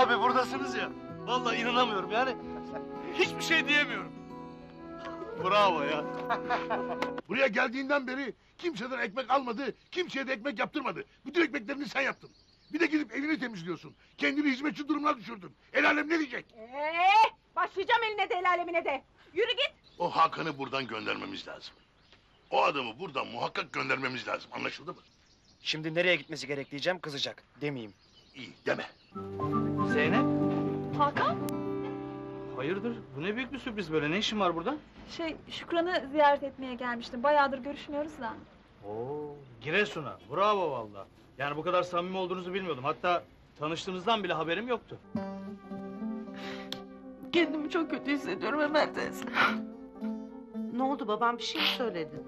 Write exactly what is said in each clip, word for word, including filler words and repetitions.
Tabii buradasınız ya. Vallahi inanamıyorum yani. Hiçbir şey diyemiyorum. Bravo ya. Buraya geldiğinden beri kimseden ekmek almadı, kimseye de ekmek yaptırmadı. Bütün ekmeklerini sen yaptın. Bir de gidip evini temizliyorsun. Kendini hizmetçi durumuna düşürdün. El alem ne diyecek? Ee, başlayacağım eline de el alemine de. Yürü git. O Hakan'ı buradan göndermemiz lazım. O adamı buradan muhakkak göndermemiz lazım. Anlaşıldı mı? Şimdi nereye gitmesi gerek diyeceğim, kızacak. Demeyeyim. İyi deme. Zeynep, Hakan, hayırdır? Bu ne büyük bir sürpriz böyle, ne işin var burada? şey Şükran'ı ziyaret etmeye gelmiştim. Bayağıdır görüşmüyoruz da. Oo, Giresun'a, bravo vallahi. Yani bu kadar samimi olduğunuzu bilmiyordum. Hatta tanıştığınızdan bile haberim yoktu. Kendimi çok kötü hissediyorum Emel teyze. Ne oldu, babam bir şey mi söyledi?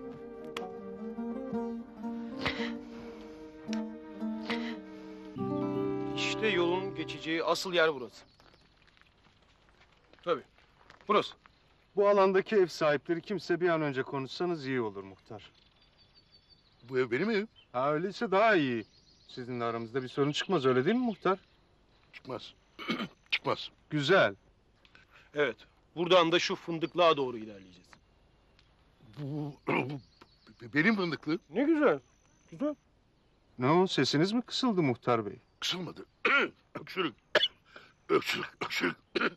İşte yolun geçeceği asıl yer burası. Tabii, burası. Bu alandaki ev sahipleri kimse bir an önce konuşsanız iyi olur muhtar. Bu ev benim evim. Ha öyleyse daha iyi. Sizinle aramızda bir sorun çıkmaz, öyle değil mi muhtar? Çıkmaz. Çıkmaz. Güzel. Evet, buradan da şu fındıklığa doğru ilerleyeceğiz. Bu, bu benim fındıklı. Ne güzel, güzel. Ne o, sesiniz mi kısıldı muhtar bey? Kısılmadı. Öksürük. Öksürük. Öksürük.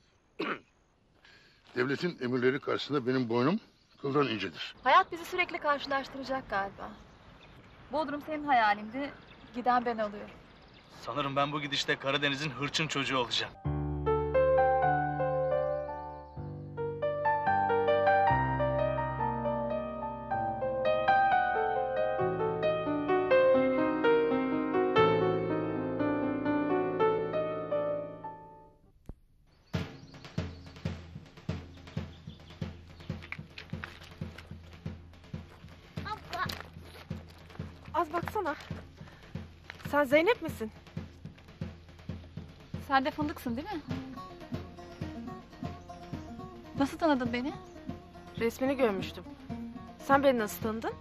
Devletin emirleri karşısında benim boynum kıldan incedir. Hayat bizi sürekli karşılaştıracak galiba. Bodrum senin hayalindi, giden ben alıyorum. Sanırım ben bu gidişte Karadeniz'in hırçın çocuğu olacağım. Az baksana. Sen Zeynep misin? Sen de fındıksın değil mi? Nasıl tanıdın beni? Resmini görmüştüm. Sen beni nasıl tanıdın?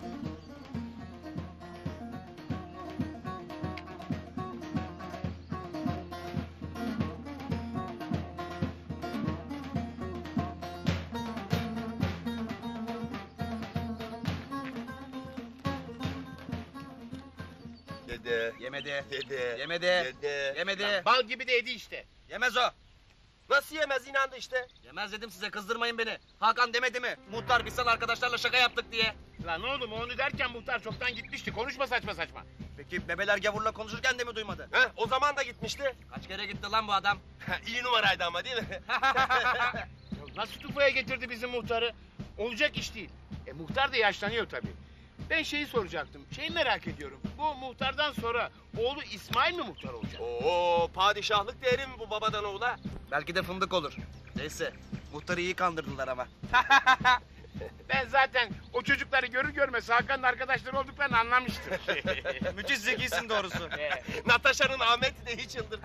Dede. Yemedi, Dede. yemedi, Dede. yemedi. Bal gibi de yedi işte. Yemez o. Nasıl yemez, inandı işte. Yemez dedim size, kızdırmayın beni. Hakan demedi mi? Muhtar biz sana arkadaşlarla şaka yaptık diye. Lan oğlum onu derken muhtar çoktan gitmişti. Konuşma saçma saçma. Peki bebeler gavurla konuşurken de mi duymadı? Heh, o zaman da gitmişti. Kaç kere gitti lan bu adam? İyi numaraydı ama değil mi? Nasıl tufaya getirdi bizim muhtarı? Olacak iş değil. E muhtar da yaşlanıyor tabii. Ben şeyi soracaktım. Şeyi merak ediyorum. Bu muhtardan sonra oğlu İsmail mi muhtar olacak? Oo, padişahlık değeri mi bu babadan oğula? Belki de fındık olur. Neyse, muhtarı iyi kandırdılar ama. Ben zaten o çocukları görür görmez Hakan'ın arkadaşları olduklarını anlamıştım. Müthiş zekisin doğrusu. Natasha'nın Ahmet'i de hiç yıldırdı.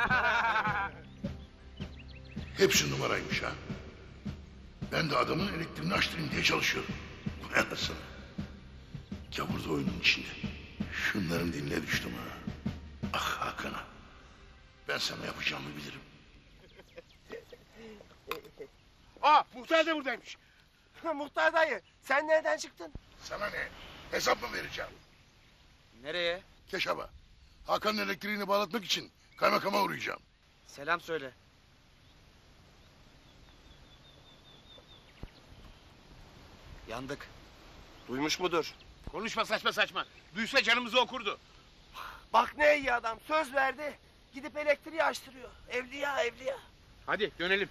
Hepsi numaraymış ha. Ben de adamın elektriğini açtırayım diye çalışıyorum. Vay anasını. Gavur da oyunun içinde. Şunların diline düştüm ha. Ah Hakan'a. Ben sana yapacağımı bilirim. Aa muhtar da buradaymış. Muhtar dayı, sen nereden çıktın? Sana ne? Hesap mı vereceğim? Nereye? Keşaba. Hakan'ın elektriğini bağlatmak için kaymakama uğrayacağım. Selam söyle. Yandık. Duymuş mudur? Konuşma saçma saçma. Duysa canımızı okurdu. Bak ne iyi adam, söz verdi. Gidip elektriği açtırıyor. Evliya, evliya. Hadi dönelim.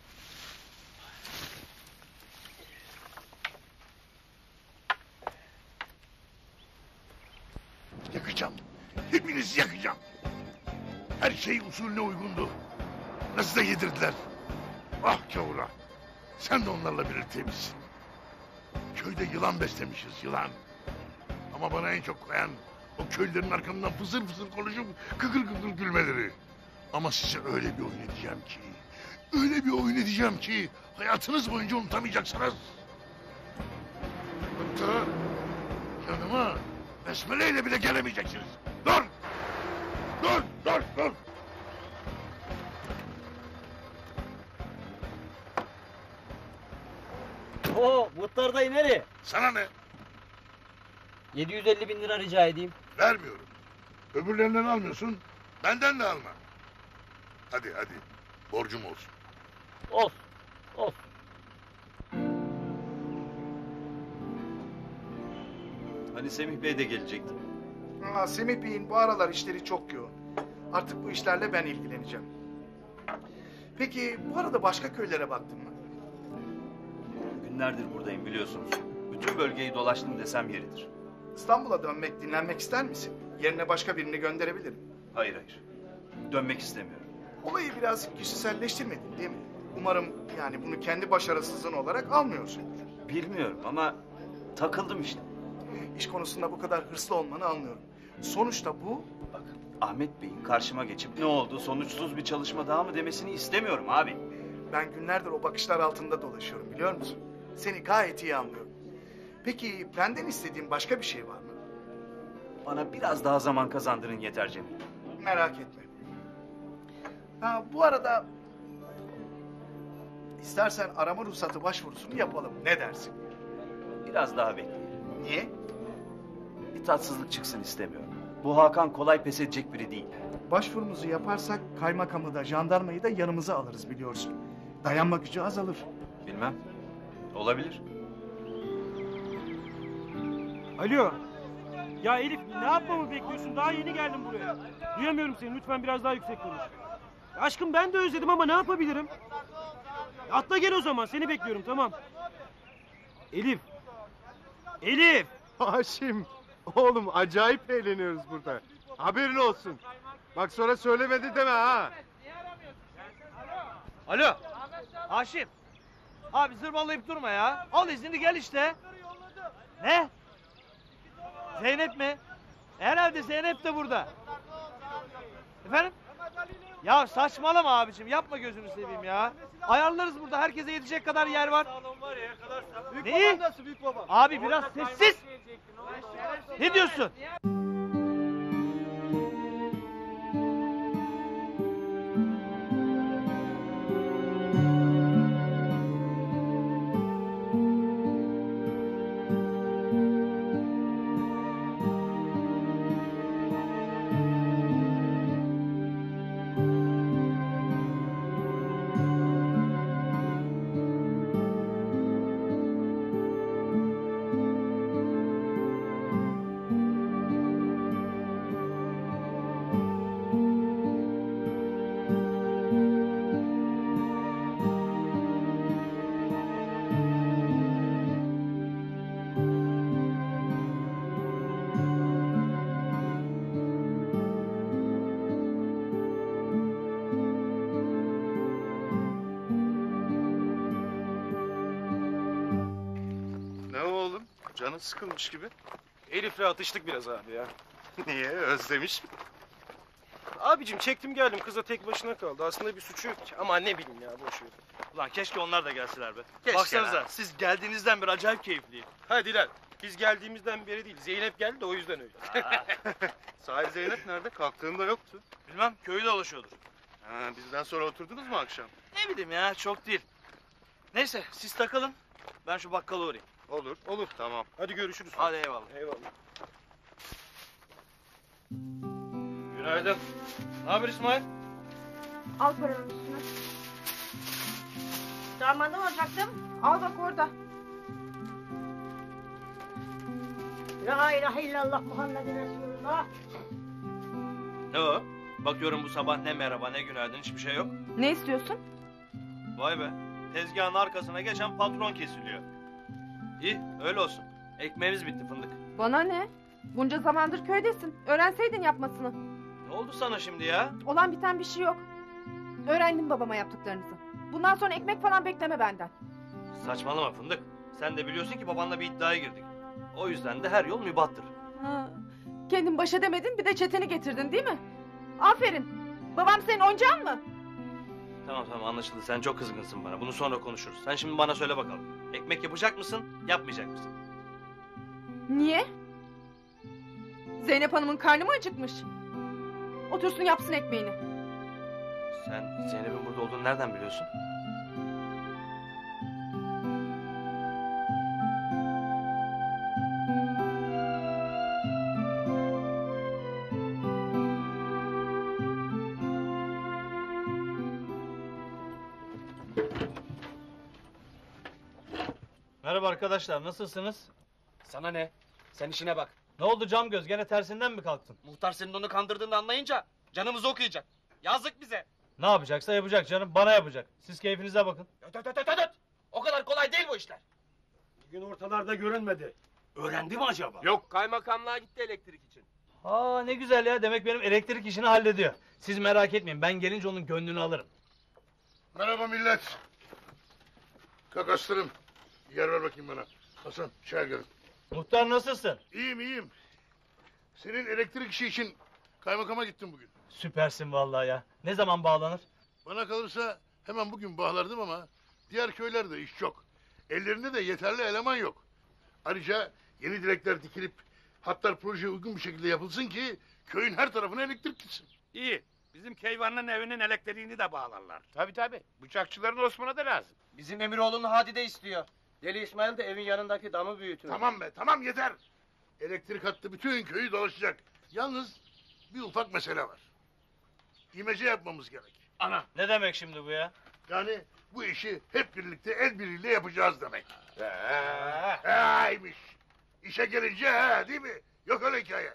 Yakacağım. Hepinizi yakacağım. Her şey usulüne uygundu. Nasıl da yedirdiler. Ah gavura. Sen de onlarla birlikteymişsin. Köyde yılan beslemişiz, yılan. Ama bana en çok koyan o köylülerin arkamdan fısır fısır konuşup kıkır kıkır gülmeleri. Ama size öyle bir oyun edeceğim ki... öyle bir oyun edeceğim ki... hayatınız boyunca unutamayacaksınız. Hatta yanıma besmeleyle bile gelemeyeceksiniz. Dur! Dur, dur, dur! Oo, muhtar dayı nereye? Sana ne? yedi yüz elli bin lira rica edeyim. Vermiyorum. Öbürlerinden almıyorsun, benden de alma. Hadi hadi, borcum olsun. Of, of. Hani Semih Bey de gelecekti. Aa, Semih Bey'in bu aralar işleri çok yoğun. Artık bu işlerle ben ilgileneceğim. Peki bu arada başka köylere baktın mı? Günlerdir buradayım biliyorsunuz. Bütün bölgeyi dolaştım desem yeridir. İstanbul'a dönmek, dinlenmek ister misin? Yerine başka birini gönderebilirim. Hayır hayır. Dönmek istemiyorum. Olayı biraz kişiselleştirmedin değil mi? Umarım yani bunu kendi başarısızlığın olarak almıyorsundur. Bilmiyorum ama takıldım işte. İş konusunda bu kadar hırslı olmanı anlıyorum. Sonuçta bu... Bak Ahmet Bey'in karşıma geçip ne oldu sonuçsuz bir çalışma daha mı demesini istemiyorum abi. Ben günlerdir o bakışlar altında dolaşıyorum biliyor musun? Seni gayet iyi anlıyorum. Peki benden istediğin başka bir şey var mı? Bana biraz daha zaman kazandırın yeter Cemil. Merak etme. Ha, bu arada... istersen arama ruhsatı başvurusunu yapalım. Ne dersin? Biraz daha bekleyin. Niye? Bir tatsızlık çıksın istemiyorum. Bu Hakan kolay pes edecek biri değil. Başvurumuzu yaparsak kaymakamı da jandarmayı da yanımıza alırız biliyorsun. Dayanma gücü azalır. Bilmem. Olabilir. Alo. Ya Elif ne yapmamı bekliyorsun? Daha yeni geldim buraya. Duyamıyorum seni. Lütfen biraz daha yüksek konuş. Aşkım ben de özledim ama ne yapabilirim? Atla gel o zaman. Seni bekliyorum tamam. Elif. Elif. Haşim. Oğlum acayip eğleniyoruz burada. Haberin olsun. Bak sonra söylemedi deme ha. Alo. Haşim. Abi zırvalayıp durma ya. Al iznini gel işte. Ne? Zeynep mi? Herhalde Zeynep de burada. Efendim? Ya saçmalama abicim. Yapma gözünü seveyim ya. Ayarlarız burada. Herkese yetecek kadar yer var. Neyi? Abi biraz sessiz. Ne diyorsun? Ne oğlum? Canın sıkılmış gibi. Elif'le atıştık biraz abi ya. Niye? Özlemiş mi? Abicim çektim geldim kıza tek başına kaldı. Aslında bir suçu yok ki. Ama ne bileyim ya boş ver. Ulan keşke onlar da gelseler be. Keşke Baksanıza ha. siz geldiğinizden beri acayip keyifliyim. Hadi lan. Biz geldiğimizden beri değil. Zeynep geldi de o yüzden öyle. Sahi Zeynep nerede? Kalktığında yoktu. Bilmem köyü dolaşıyordur. Ha, bizden sonra oturdunuz mu akşam? Ne bileyim ya çok değil. Neyse siz takılın. Ben şu bakkala uğrayayım. Olur, olur. Tamam. Hadi görüşürüz. Hadi eyvallah. Eyvallah. Günaydın. Ne haber İsmail? Al paranın üstüne. Darmandan olacaktım. Al bak orada. La ilahe illallah Muhammedun Resulullah. Ne o? Bakıyorum bu sabah ne merhaba ne günaydın hiçbir şey yok. Ne istiyorsun? Vay be. Tezgahın arkasına geçen patron kesiliyor. İyi öyle olsun. Ekmeğimiz bitti fındık. Bana ne? Bunca zamandır köydesin. Öğrenseydin yapmasını. Ne oldu sana şimdi ya? Olan biten bir şey yok. Öğrendim babama yaptıklarınızı. Bundan sonra ekmek falan bekleme benden. Saçmalama fındık. Sen de biliyorsun ki babanla bir iddiaya girdik. O yüzden de her yol mübahtır. Ha, kendin baş edemedin bir de çeteni getirdin değil mi? Aferin. Babam senin oyuncağın mı? Tamam tamam anlaşıldı. Sen çok kızgınsın bana. Bunu sonra konuşuruz. Sen şimdi bana söyle bakalım. Ekmek yapacak mısın, yapmayacak mısın? Niye? Zeynep Hanım'ın karnı mı acıkmış? Otursun yapsın ekmeğini. Sen Zeynep'in burada olduğunu nereden biliyorsun? Merhaba arkadaşlar, nasılsınız? Sana ne? Sen işine bak. Ne oldu cam göz, gene tersinden mi kalktın? Muhtar senin onu kandırdığını anlayınca canımızı okuyacak. Yazık bize. Ne yapacaksa yapacak canım, bana yapacak. Siz keyfinize bakın. Öt öt öt öt öt. O kadar kolay değil bu işler. Bugün ortalarda görünmedi. Öğrendi mi acaba? Yok, kaymakamlığa gitti elektrik için. Aa ne güzel ya, demek benim elektrik işini hallediyor. Siz merak etmeyin, ben gelince onun gönlünü alırım. Merhaba millet. Kalk aslanım. Yer ver bakayım bana. Hasan çay gelin. Muhtar nasılsın? İyiyim iyiyim. Senin elektrik işi için kaymakama gittim bugün. Süpersin vallahi ya. Ne zaman bağlanır? Bana kalırsa hemen bugün bağlardım ama diğer köylerde iş çok. Ellerinde de yeterli eleman yok. Ayrıca yeni direkler dikilip hatlar projeye uygun bir şekilde yapılsın ki köyün her tarafına elektrik gitsin. İyi. Bizim Keyvan'ın evinin elektriğini de bağlarlar. Tabii tabii. Bıçakçıların Osman'a da lazım. Bizim Emiroğlu'nun Hadi de istiyor. Deli İsmail de evin yanındaki damı büyütüyor. Tamam be tamam yeter. Elektrik hattı bütün köyü dolaşacak. Yalnız bir ufak mesele var. İmece yapmamız gerek. Ana. Ne demek şimdi bu ya? Yani bu işi hep birlikte el birliğiyle yapacağız demek. He, haymış. İşe gelince he değil mi? Yok öyle hikaye.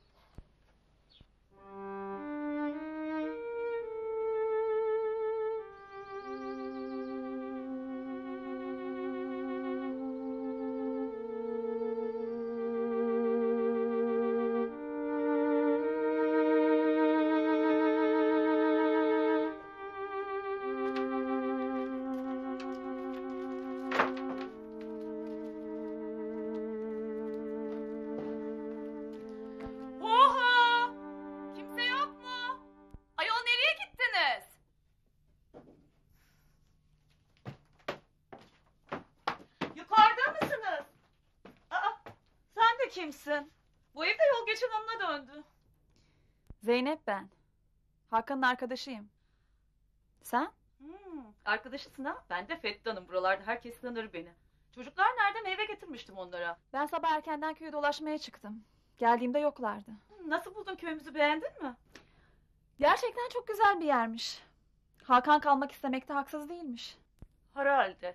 Oha! Kimse yok mu? Ayol nereye gittiniz? Yukarıda mısınız? Aa, sen de kimsin? Bu evde yol geçen hanına döndü. Zeynep ben. Hakan'ın arkadaşıyım. Sen? Hmm, arkadaşısın ha? Ben de Fettan'ım. Buralarda herkes tanır beni. Çocuklar nerede? Meyve getirmiştim onlara. Ben sabah erkenden köye dolaşmaya çıktım. Geldiğimde yoklardı. Nasıl buldun köyümüzü, beğendin mi? Gerçekten çok güzel bir yermiş. Hakan kalmak istemekte haksız değilmiş. Herhalde.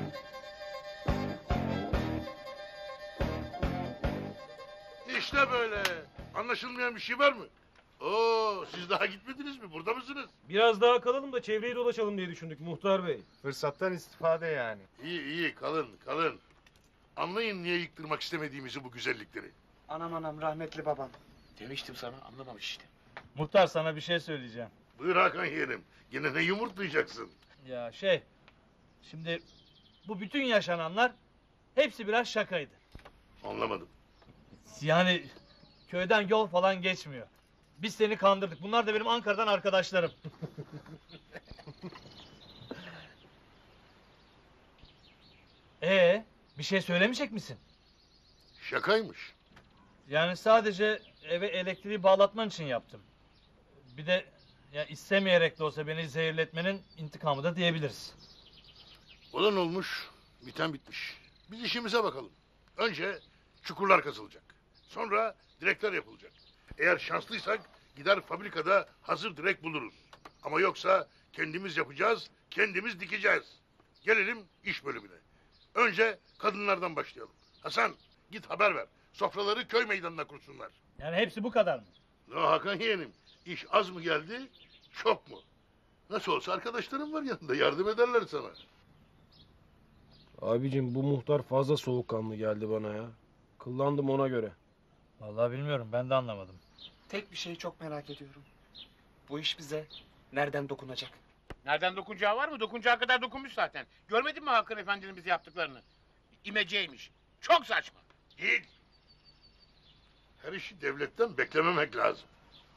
İşte böyle. Anlaşılmayan bir şey var mı? Oo, siz daha gitmediniz mi? Burada mısınız? Biraz daha kalalım da çevreyi dolaşalım diye düşündük muhtar bey. Fırsattan istifade yani. İyi iyi kalın kalın. Anlayın niye yıktırmak istemediğimizi bu güzellikleri. Anam anam rahmetli babam. Demiştim sana, anlamamış işte. Muhtar sana bir şey söyleyeceğim. Buyur Hakan yeğenim. Yine ne yumurtlayacaksın? Ya şey, şimdi bu bütün yaşananlar hepsi biraz şakaydı. Anlamadım. Yani köyden yol falan geçmiyor. Biz seni kandırdık. Bunlar da benim Ankara'dan arkadaşlarım. Ee, bir şey söylemeyecek misin? Şakaymış. Yani sadece eve elektriği bağlatman için yaptım. Bir de ya istemeyerek de olsa beni zehirletmenin intikamı da diyebiliriz. Olan olmuş, biten bitmiş. Biz işimize bakalım. Önce çukurlar kazılacak. Sonra direkler yapılacak. Eğer şanslıysak gider fabrikada hazır direk buluruz. Ama yoksa kendimiz yapacağız, kendimiz dikeceğiz. Gelelim iş bölümüne. Önce kadınlardan başlayalım. Hasan git haber ver. Sofraları köy meydanına kursunlar. Yani hepsi bu kadar mı? Ne Hakan yeğenim, iş az mı geldi, çok mu? Nasıl olsa arkadaşlarım var yanında, yardım ederler sana. Abicim bu muhtar fazla soğukkanlı geldi bana ya. Kıllandım ona göre. Vallahi bilmiyorum, ben de anlamadım. Tek bir şeyi çok merak ediyorum. Bu iş bize nereden dokunacak? Nereden dokunacağı var mı? Dokunacağı kadar dokunmuş zaten. Görmedin mi Hakan Efendi'nin bize yaptıklarını? İmeceymiş. Çok saçma. Değil. Her işi devletten beklememek lazım.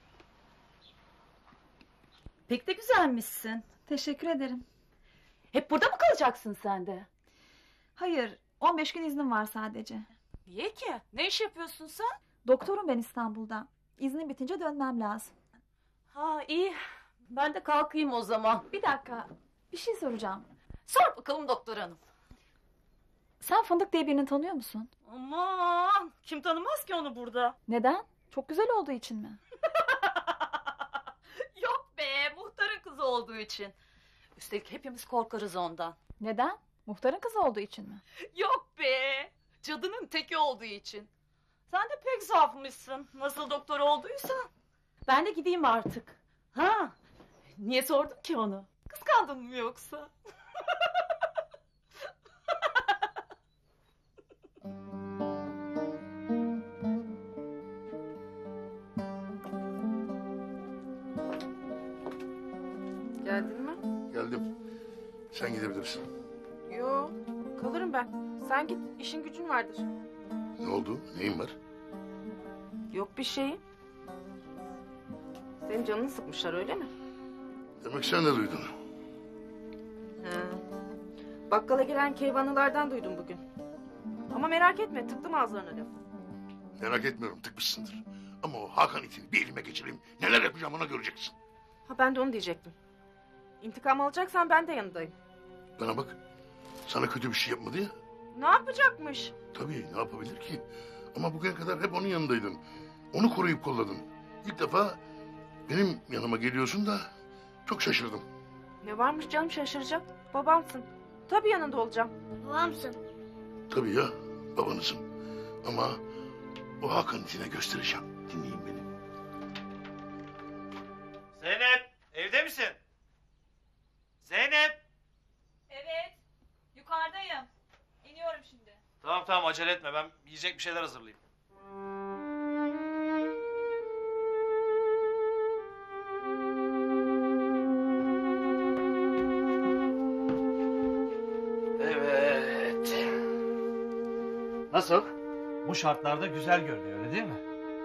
Pek de güzelmişsin. Teşekkür ederim. Hep burada mı kalacaksın sen de? Hayır, on beş gün iznim var sadece. Niye ki? Ne iş yapıyorsun sen? Doktorum ben İstanbul'da. İznim bitince dönmem lazım. Ha iyi. Ben de kalkayım o zaman. Bir dakika, bir şey soracağım. Sor bakalım doktor hanım. Sen Fındık diye birini tanıyor musun? Aman kim tanımaz ki onu burada? Neden? Çok güzel olduğu için mi? Yok be, muhtarın kızı olduğu için. Üstelik hepimiz korkarız ondan. Neden? Muhtarın kızı olduğu için mi? Yok be! Cadının teki olduğu için. Sen de pek safmışsın. Nasıl doktor olduysan. Ben de gideyim artık. Ha? Niye sordun ki onu? Kıskandın mı yoksa? Geldin mi? Geldim. Sen gidebilirsin. Yo, kalırım ben. Sen git, işin gücün vardır. Ne oldu? Neyin var? Yok bir şey. Senin canını sıkmışlar öyle mi? Demek sen de duydun. He. Bakkala gelen keyvanlılardan duydum bugün. Ama merak etme, tıktım ağızlarına laf. Merak etmiyorum, tıkmışsındır. Ama o Hakan itini bir elime geçireyim. Neler yapacağım ona göreceksin. Ha ben de onu diyecektim. İntikam alacaksan ben de yanındayım. Bana bak. Sana kötü bir şey yapmadı ya. Ne yapacakmış? Tabii ne yapabilir ki? Ama bugüne kadar hep onun yanındaydın. Onu koruyup kolladın. İlk defa benim yanıma geliyorsun da çok şaşırdım. Ne varmış canım şaşıracak? Babamsın. Tabii yanında olacağım. Babamsın. Tabii ya babanızım. Ama o Hakan itine göstereceğim. Dinleyin beni. Zeynep evde misin? Zeynep. Evet. Yukarıdayım. İniyorum şimdi. Tamam tamam acele etme ben yiyecek bir şeyler hazırlayayım. Evet. Nasıl? Bu şartlarda güzel görünüyor öyle değil mi?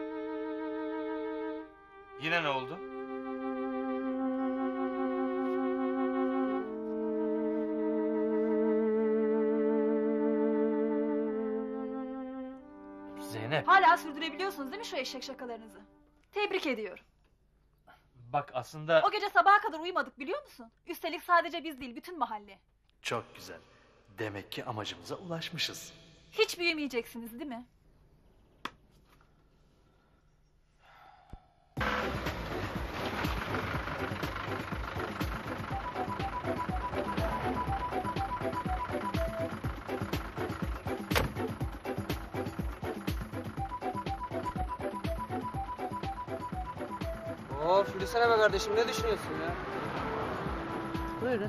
Yine ne oldu? Zeynep. Hala sürdürebiliyorsunuz değil mi şu eşek şakalarınızı? Tebrik ediyorum. Bak aslında... O gece sabaha kadar uyumadık biliyor musun? Üstelik sadece biz değil bütün mahalle. Çok güzel. Demek ki amacımıza ulaşmışız. Hiç büyümeyeceksiniz değil mi? Oo Filisene be kardeşim ne düşünüyorsun ya? Buyurun.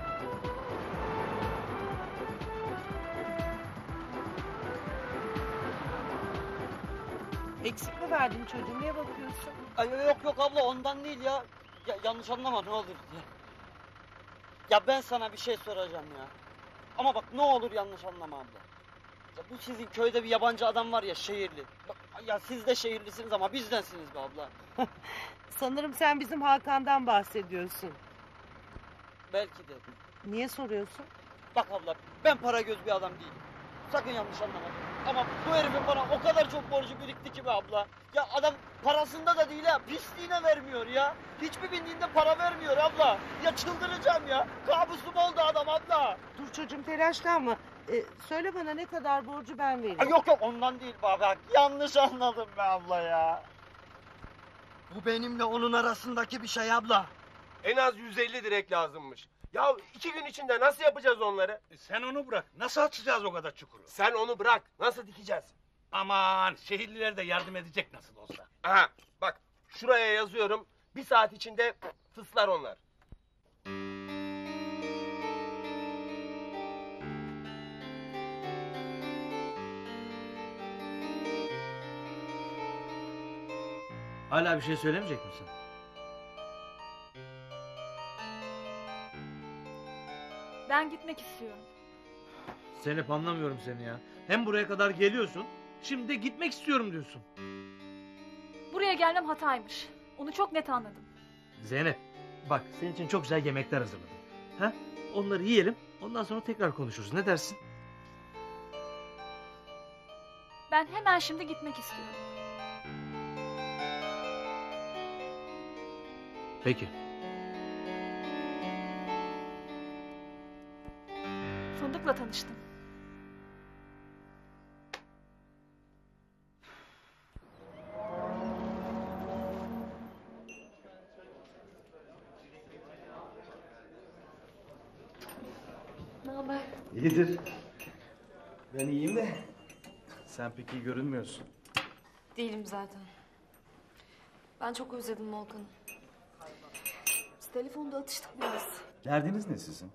Eksik mi verdim çocuğum? Niye bakıyorsun? Ay yok yok abla ondan değil ya. Ya yanlış anlama ne olur diye. Ya ben sana bir şey soracağım ya. Ama bak ne olur yanlış anlama abla. Ya bu sizin köyde bir yabancı adam var ya şehirli. Bak, ya siz de şehirlisiniz ama bizdensiniz be abla. Sanırım sen bizim Hakan'dan bahsediyorsun. Belki de. Niye soruyorsun? Bak abla ben para göz bir adam değilim. Sakın yanlış anlama. Ama bu herifin bana o kadar çok borcu birikti ki be abla. Ya adam parasında da değil ha, pisliğine vermiyor ya. Hiçbir bindiğinde para vermiyor abla. Ya çıldıracağım ya. Kabusum oldu adam abla. Dur çocuğum telaşlanma. Ee, söyle bana ne kadar borcu ben vereyim. Ay yok yok ondan değil be bak. Yanlış anladım be abla ya. Bu benimle onun arasındaki bir şey abla. En az yüz elli direk lazımmış. Ya iki gün içinde nasıl yapacağız onları? sen onu bırak. Nasıl atacağız o kadar çukuru? Sen onu bırak. Nasıl dikeceğiz? Aman şehirliler de yardım edecek nasıl olsa. Aha bak şuraya yazıyorum. Bir saat içinde fıslar onlar. Hala bir şey söylemeyecek misin? Ben gitmek istiyorum. Zeynep anlamıyorum seni ya. Hem buraya kadar geliyorsun, şimdi de gitmek istiyorum diyorsun. Buraya gelmem hataymış. Onu çok net anladım. Zeynep, bak senin için çok güzel yemekler hazırladım. Ha? Onları yiyelim, ondan sonra tekrar konuşuruz. Ne dersin? Ben hemen şimdi gitmek istiyorum. Peki. Fındık'la tanıştım. haber? İyidir. Ben iyiyim de sen pek iyi görünmüyorsun. Değilim zaten. Ben çok özledim Volkan'ı. Biz telefonda atıştık biraz. Derdiniz ne sizin?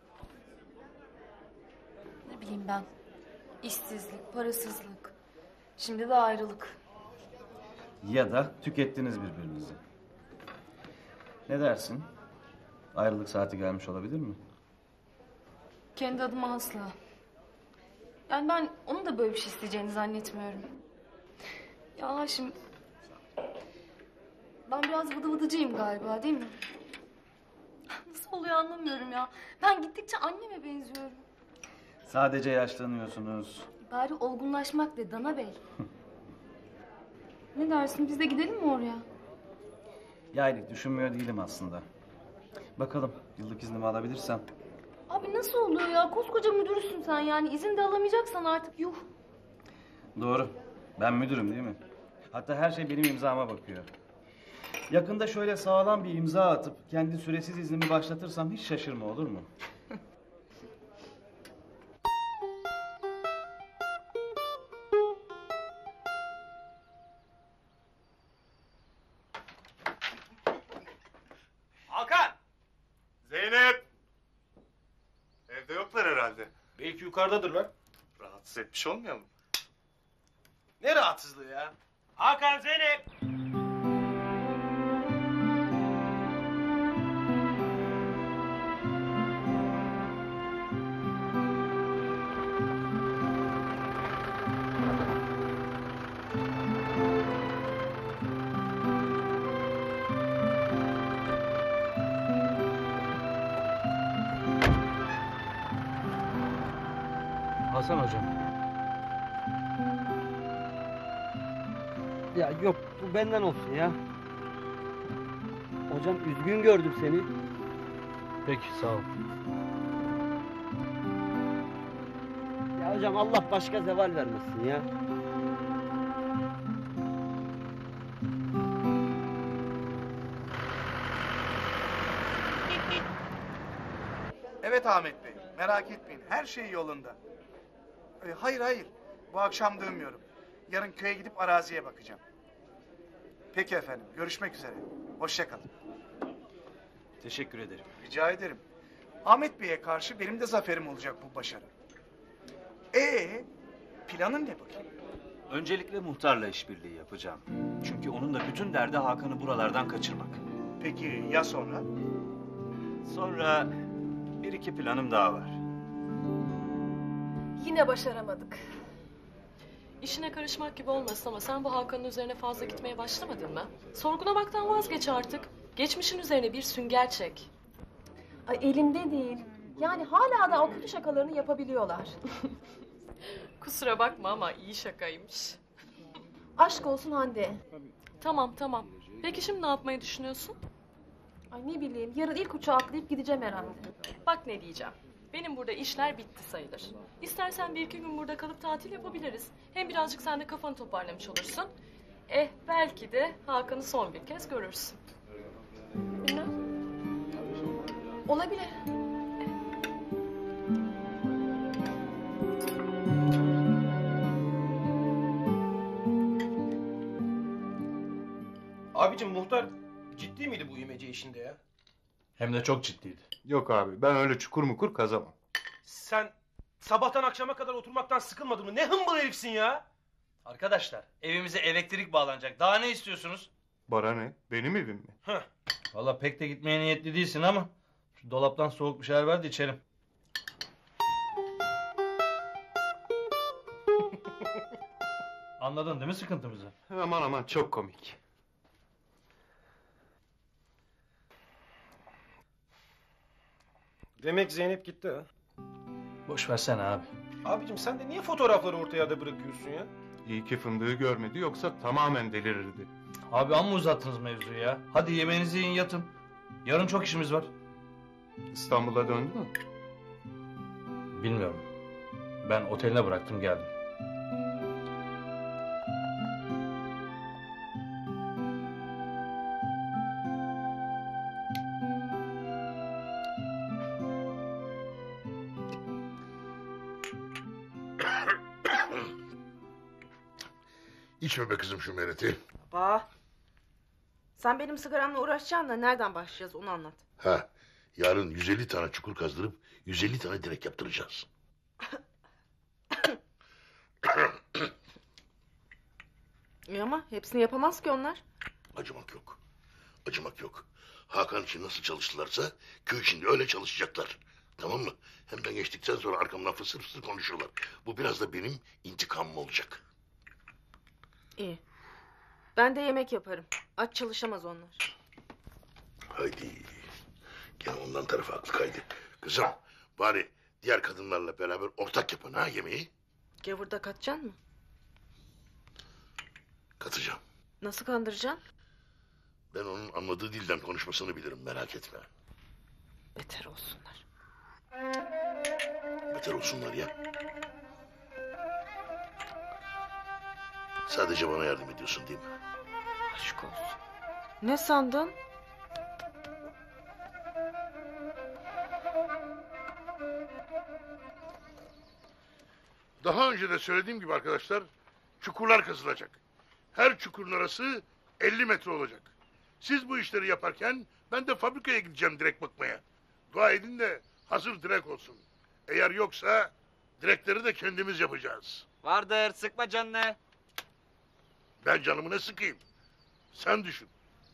Ne bileyim ben. İşsizlik, parasızlık. Şimdi de ayrılık. Ya da tükettiniz birbirinizi. Ne dersin? Ayrılık saati gelmiş olabilir mi? Kendi adıma asla. Yani ben onun da böyle bir şey isteyeceğini zannetmiyorum. Ya Haşim... Ben biraz vıdı vıdıcıyım galiba değil mi? Nasıl oluyor anlamıyorum ya. Ben gittikçe anneme benziyorum. Sadece yaşlanıyorsunuz. Bari olgunlaşmak de Dana Bey. Ne dersin biz de gidelim mi oraya? Yani düşünmüyor değilim aslında. Bakalım yıllık iznimi alabilirsem. Abi nasıl oluyor ya? Koskoca müdürsün sen yani. İzin de alamayacaksan artık yuh. Doğru. Ben müdürüm değil mi? Hatta her şey benim imzama bakıyor. Yakında şöyle sağlam bir imza atıp kendi süresiz iznimi başlatırsam hiç şaşırma, olur mu? Hakan! Zeynep! Evde yoklar herhalde. Belki yukarıdadırlar. Rahatsız etmiş olmuyor mu? Ne rahatsızlığı ya? Hakan, Zeynep! Hasan hocam. Ya yok bu benden olsun ya. Hocam üzgün gördüm seni. Peki sağ ol. Ya hocam Allah başka zeval vermesin ya. Evet Ahmet Bey, merak etmeyin. Her şey yolunda. Ee, hayır hayır, bu akşam dönmüyorum. Yarın köye gidip araziye bakacağım. Peki efendim, görüşmek üzere. Hoşça kalın. Teşekkür ederim. Rica ederim. Ahmet Bey'e karşı benim de zaferim olacak bu başarı. Ee, planın ne bakayım? Öncelikle muhtarla işbirliği yapacağım. Çünkü onun da bütün derdi Hakan'ı buralardan kaçırmak. Peki ya sonra? Sonra bir iki planım daha var. Yine başaramadık. İşine karışmak gibi olmasın ama sen bu Hakan'ın üzerine fazla gitmeye başlamadın mı? Sorgulamaktan vazgeç artık. Geçmişin üzerine bir sünger çek. Ay elimde değil. Yani hala da o kötü şakalarını yapabiliyorlar. Kusura bakma ama iyi şakaymış. Aşk olsun Hande. Tamam tamam. Peki şimdi ne yapmayı düşünüyorsun? Ay ne bileyim yarın ilk uçağa atlayıp gideceğim herhalde. Bak ne diyeceğim. Benim burada işler bitti sayılır. İstersen bir iki gün burada kalıp tatil yapabiliriz. Hem birazcık sen de kafanı toparlamış olursun. Eh belki de Hakan'ı son bir kez görürsün. Bilmem. Olabilir. Abicim muhtar ciddi miydi bu imece işinde ya? Hem de çok ciddiydi. Yok abi, ben öyle çukur mukur kazamam. Sen sabahtan akşama kadar oturmaktan sıkılmadın mı? Ne hımbıl herifsin ya? Arkadaşlar evimize elektrik bağlanacak. Daha ne istiyorsunuz? Bana ne? Benim evim mi? Heh. Vallahi pek de gitmeye niyetli değilsin ama şu dolaptan soğuk bir şeyler ver de içelim. Anladın değil mi sıkıntımızı? Aman aman çok komik. Demek Zeynep gitti ha? Boş versene abi. Abicim sen de niye fotoğrafları ortaya da bırakıyorsun ya? İyi ki fındığı görmedi, yoksa tamamen delirirdi. Abi amma uzattınız mevzuyu ya. Hadi yemeğinizi yiyin yatın. Yarın çok işimiz var. İstanbul'a döndü mü? Bilmiyorum. Ben oteline bıraktım geldim. İçme be kızım şu mereti. Baba. Sen benim sigaramla uğraşacaksın da nereden başlayacağız onu anlat. Ha, yarın yüz elli tane çukur kazdırıp yüz elli tane direk yaptıracağız. İyi ama hepsini yapamaz ki onlar. Acımak yok. Acımak yok. Hakan için nasıl çalıştılarsa köy içinde öyle çalışacaklar. Tamam mı? Hem ben geçtikten sonra arkamdan fısır fısır konuşuyorlar. Bu biraz da benim intikamım olacak. İyi. Ben de yemek yaparım. Aç çalışamaz onlar. Haydi. Gene ondan tarafa aklı kaydı. Kızım bari diğer kadınlarla beraber ortak yapın ha yemeği. Gavurda katacaksın mı? Katacağım. Nasıl kandıracaksın? Ben onun anladığı dilden konuşmasını bilirim, merak etme. Beter olsunlar. Beter olsunlar ya. Sadece bana yardım ediyorsun değil mi? Aşk olsun. Ne sandın? Daha önce de söylediğim gibi arkadaşlar, çukurlar kazılacak. Her çukurun arası elli metre olacak. Siz bu işleri yaparken ben de fabrikaya gideceğim direk bakmaya. Dua edin de hazır direk olsun. Eğer yoksa direkleri de kendimiz yapacağız. Vardır, sıkma canını. Ben canımı ne sıkayım? Sen düşün.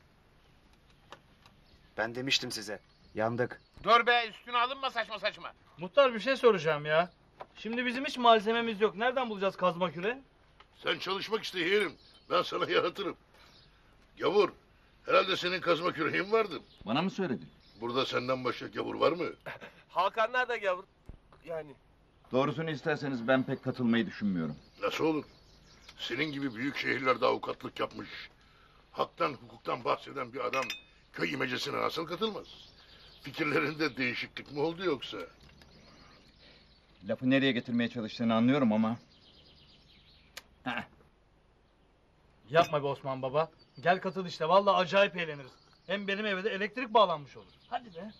Ben demiştim size. Yandık. Dur be, üstüne alınma saçma saçma. Muhtar bir şey soracağım ya. Şimdi bizim hiç malzememiz yok. Nereden bulacağız kazma küre? Sen çalışmak iste yeğenim. Ben sana yaratırım. Gavur, herhalde senin kazma küreğin vardı. Bana mı söyledin? Burada senden başka gavur var mı? Hakanlar da gavur. Yani. Doğrusunu isterseniz ben pek katılmayı düşünmüyorum. Nasıl olur? Senin gibi büyük şehirlerde avukatlık yapmış, haktan hukuktan bahseden bir adam köy imecesine nasıl katılmaz? Fikirlerinde değişiklik mi oldu yoksa? Lafı nereye getirmeye çalıştığını anlıyorum ama... Heh. Yapma be Osman baba. Gel katıl işte. Vallahi acayip eğleniriz. Hem benim eve de elektrik bağlanmış olur. Hadi be.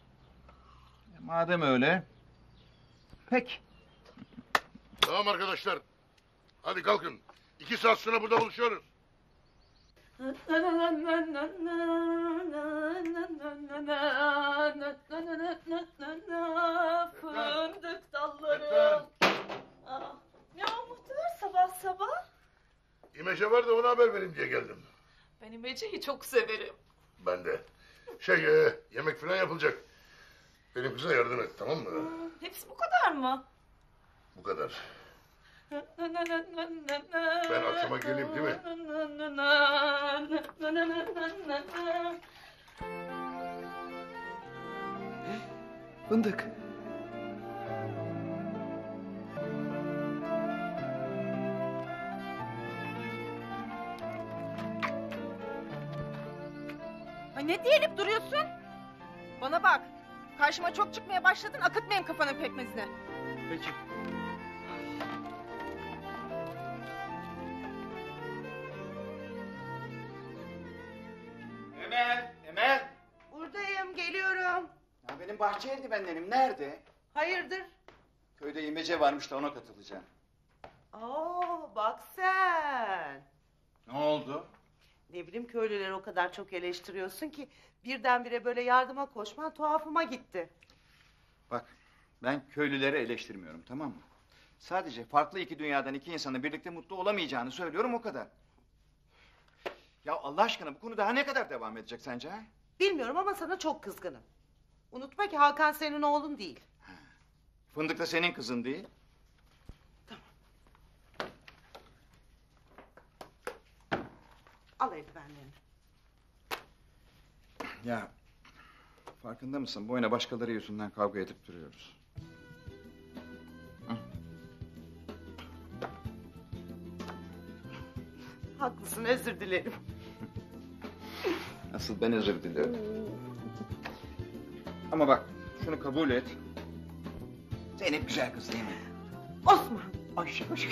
Madem öyle... Peki. Tamam arkadaşlar. Hadi kalkın. İki saat sonra burada buluşuyoruz. Fındık dallarım. Aa, ya muhtar sabah sabah. İmece var da ona haber vereyim diye geldim. Ben İmece'yi çok severim. Ben de. Şey e, yemek falan yapılacak. Benim kıza yardım et, tamam mı? Hepsi bu kadar mı? Bu kadar. Ben akşama geleyim değil mi? Fındık. Ay ne diyelim duruyorsun? Bana bak. Karşıma çok çıkmaya başladın, akıtmayayım kafanın pekmezine. Peki. Emel, Emel. Buradayım, geliyorum. Ya benim bahçe eldivenlerim nerede? Hayırdır? Köyde imece varmış da ona katılacağım. Oo, bak sen. Ne oldu? Ne bileyim köylüleri o kadar çok eleştiriyorsun ki birdenbire böyle yardıma koşman tuhafıma gitti. Bak, ben köylüleri eleştirmiyorum, tamam mı? Sadece farklı iki dünyadan iki insanın birlikte mutlu olamayacağını söylüyorum, o kadar. Ya Allah aşkına bu konu daha ne kadar devam edecek sence ha? Bilmiyorum ama sana çok kızgınım. Unutma ki Hakan senin oğlun değil. Fındık da senin kızın değil. Al eldivenlerini. Ya farkında mısın? Boyuna başkaları yüzünden kavga edip duruyoruz. Haklısın, özür dilerim. Asıl ben özür diliyorum. Ama bak şunu kabul et. Zeynep güzel kız değil mi? Osman. Ayşe hoş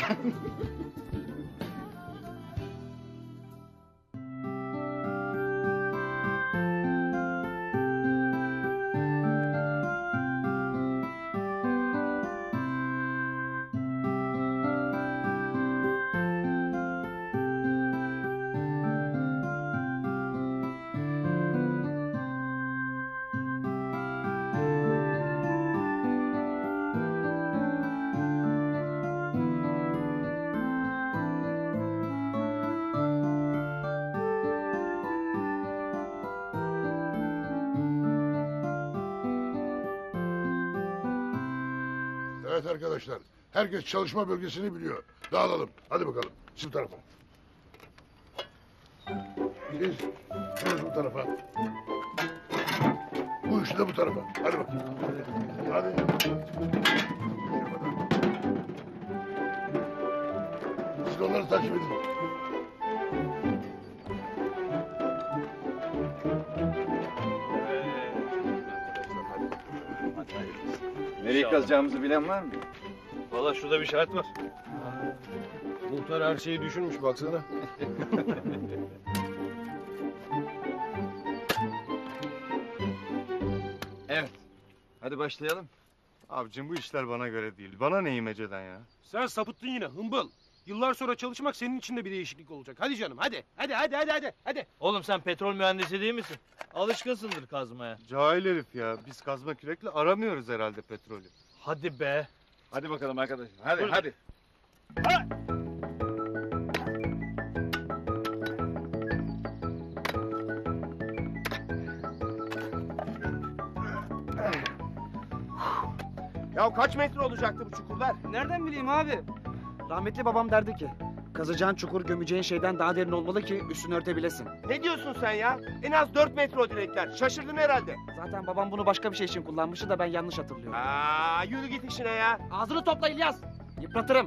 Evet arkadaşlar. Herkes çalışma bölgesini biliyor. Dağılalım. Hadi bakalım. Siz bu tarafa. Siz, siz bu tarafa. Bu üçü de bu tarafa. Hadi bakayım. Hadi. Siz onları takip edin. Nereye kazacağımızı bilen var mı? Valla şurada bir şart var. Muhtar her şeyi düşünmüş baksana. Evet. Hadi başlayalım. Abicim bu işler bana göre değil. Bana ne imeceden ya? Sen sapıttın yine hımbıl. Yıllar sonra çalışmak senin için de bir değişiklik olacak. Hadi canım hadi. Hadi hadi hadi hadi. hadi. Oğlum sen petrol mühendisi değil misin? Alışkınsındır kazmaya. Cahil herif ya. Biz kazma kürekle aramıyoruz herhalde petrolü. Hadi be. Hadi bakalım arkadaşlar. Hadi Buyurun. hadi. Ya kaç metre olacaktı bu çukurlar? Nereden bileyim abi? Rahmetli babam derdi ki, kazacağın çukur gömeceğin şeyden daha derin olmalı ki üstünü örtebilesin. Ne diyorsun sen ya? En az dört metre o direkler. Şaşırdın herhalde. Zaten babam bunu başka bir şey için kullanmıştı da ben yanlış hatırlıyorum. Aa, yürü git işine ya. Ağzını topla İlyas. Yıpratırım.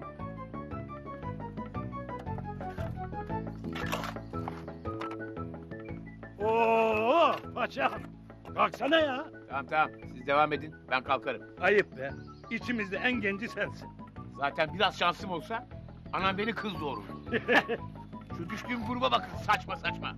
Oo, paşam. Kalksana ya. Tamam tamam siz devam edin ben kalkarım. Ayıp be. İçimizde en genci sensin. Zaten biraz şansım olsa anam beni kız doğurur. Şu düştüğüm gruba bakın saçma saçma.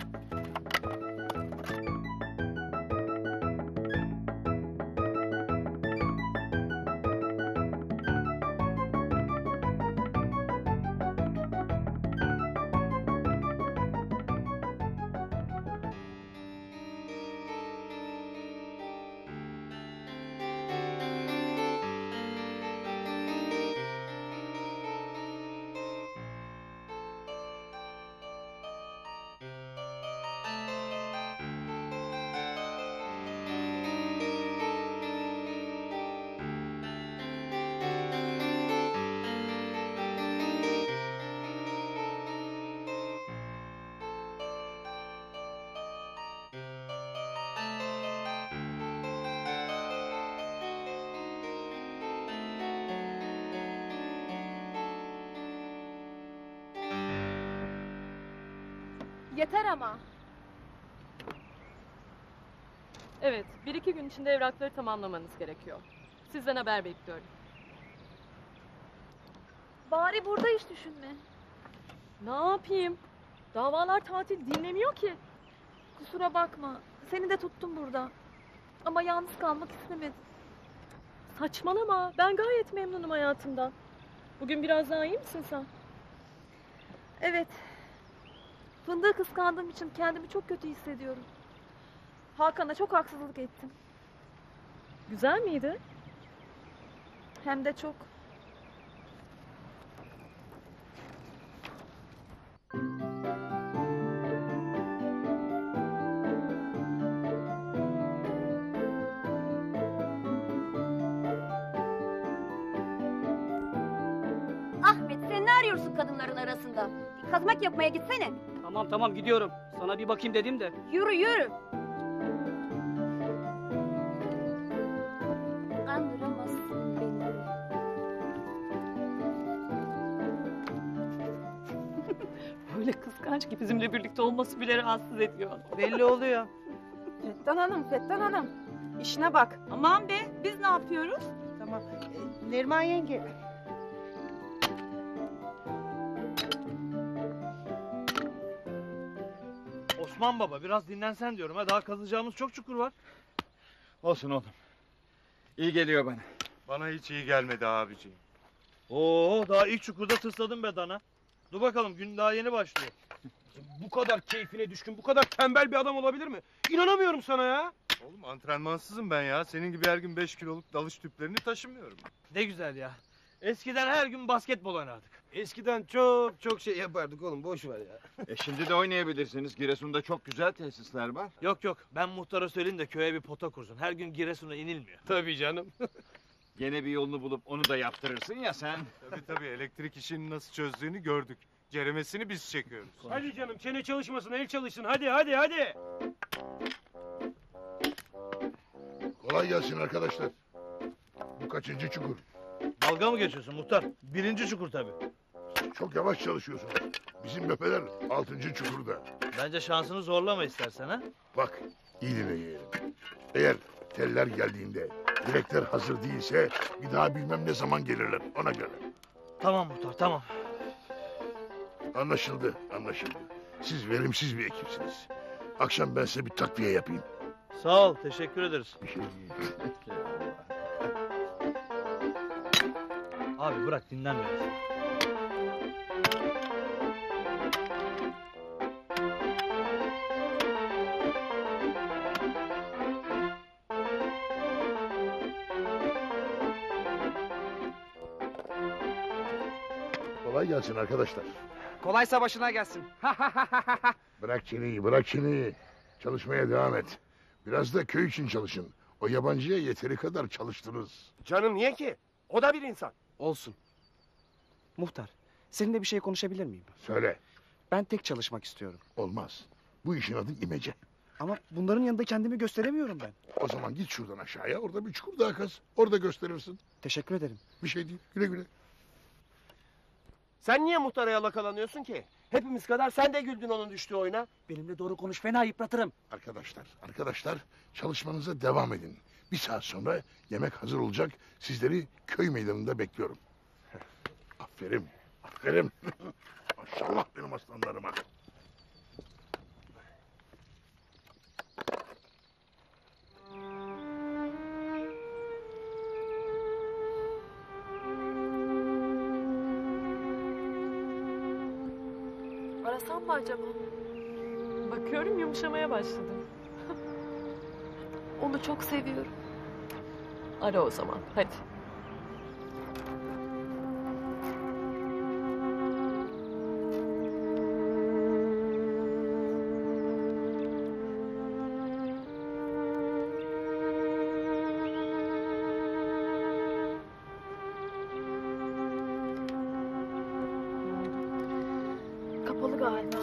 Yeter ama. Evet, bir iki gün içinde evrakları tamamlamanız gerekiyor. Sizden haber bekliyorum. Bari burada iş düşünme. Ne yapayım? Davalar tatil dinlemiyor ki. Kusura bakma, seni de tuttum burada. Ama yalnız kalmak istemedim. Saçmalama, ben gayet memnunum hayatımdan. Bugün biraz daha iyi misin sen? Evet. Fındığı kıskandığım için kendimi çok kötü hissediyorum. Hakan'a çok haksızlık ettim. Güzel miydi? Hem de çok. Ahmet sen ne arıyorsun kadınların arasında? Bir kazmak yapmaya gitsene. Tamam tamam gidiyorum. Sana bir bakayım dedim de. Yürü yürü. Kandıramazsın beni. Böyle kıskanç ki bizimle birlikte olması bile rahatsız ediyor. Belli oluyor. Fettan Hanım, Fettan Hanım. İşine bak. Aman be, biz ne yapıyoruz? Tamam. Ee, Neriman yenge. Osman baba biraz dinlensen diyorum ha. Daha kazacağımız çok çukur var. Olsun oğlum. İyi geliyor bana. Bana hiç iyi gelmedi abiciğim. Oo daha ilk çukurda tısladım be dana. Dur bakalım gün daha yeni başlıyor. Bu kadar keyfine düşkün, bu kadar tembel bir adam olabilir mi? İnanamıyorum sana ya. Oğlum antrenmansızım ben ya. Senin gibi her gün beş kiloluk dalış tüplerini taşımıyorum. Ne güzel ya. Eskiden her gün basketbol oynardık. Eskiden çok çok şey yapardık oğlum boş ver ya. E şimdi de oynayabilirsiniz. Giresun'da çok güzel tesisler var. Yok yok ben muhtara söyleyeyim de köye bir pota kursun. Her gün Giresun'a inilmiyor. Tabii canım. Gene bir yolunu bulup onu da yaptırırsın ya sen. Tabii tabii elektrik işini nasıl çözdüğünü gördük. Ceremesini biz çekiyoruz. Hadi canım çene çalışmasın el çalışsın hadi hadi hadi. Kolay gelsin arkadaşlar. Bu kaçıncı çukur? Dalga mı geçiyorsun muhtar? Birinci çukur tabii. Çok yavaş çalışıyorsun. Bizim bepeler altıncı çukurda. Bence şansını zorlama istersen ha. Bak iyi dinle yeğenim. Eğer teller geldiğinde direkler hazır değilse bir daha bilmem ne zaman gelirler ona göre. Tamam muhtar tamam. Anlaşıldı anlaşıldı. Siz verimsiz bir ekipsiniz. Akşam ben size bir takviye yapayım. Sağ ol teşekkür ederiz. Bir şey değil. Abi bırak dinlen biraz. Kolay gelsin arkadaşlar. Kolaysa başına gelsin. Bırak çeneyi bırak çeneyi. Çalışmaya devam et. Biraz da köy için çalışın. O yabancıya yeteri kadar çalıştınız. Canım niye ki? O da bir insan. Olsun. Muhtar, seninle bir şey konuşabilir miyim? Söyle. Ben tek çalışmak istiyorum. Olmaz. Bu işin adı imece. Ama bunların yanında kendimi gösteremiyorum ben. O zaman git şuradan aşağıya. Orada bir çukur daha kaz. Orada gösterirsin. Teşekkür ederim. Bir şey değil. Güle güle. Sen niye muhtara yalakalanıyorsun ki? Hepimiz kadar sen de güldün onun düştüğü oyuna. Benimle doğru konuş, fena yıpratırım. Arkadaşlar, arkadaşlar çalışmanıza devam edin. Bir saat sonra yemek hazır olacak. Sizleri köy meydanında bekliyorum. Aferin, aferin. Maşallah benim aslanlarıma. Arasam mı acaba? Bakıyorum yumuşamaya başladı. Onu çok seviyorum. Ara o zaman hadi. Kapalı galiba.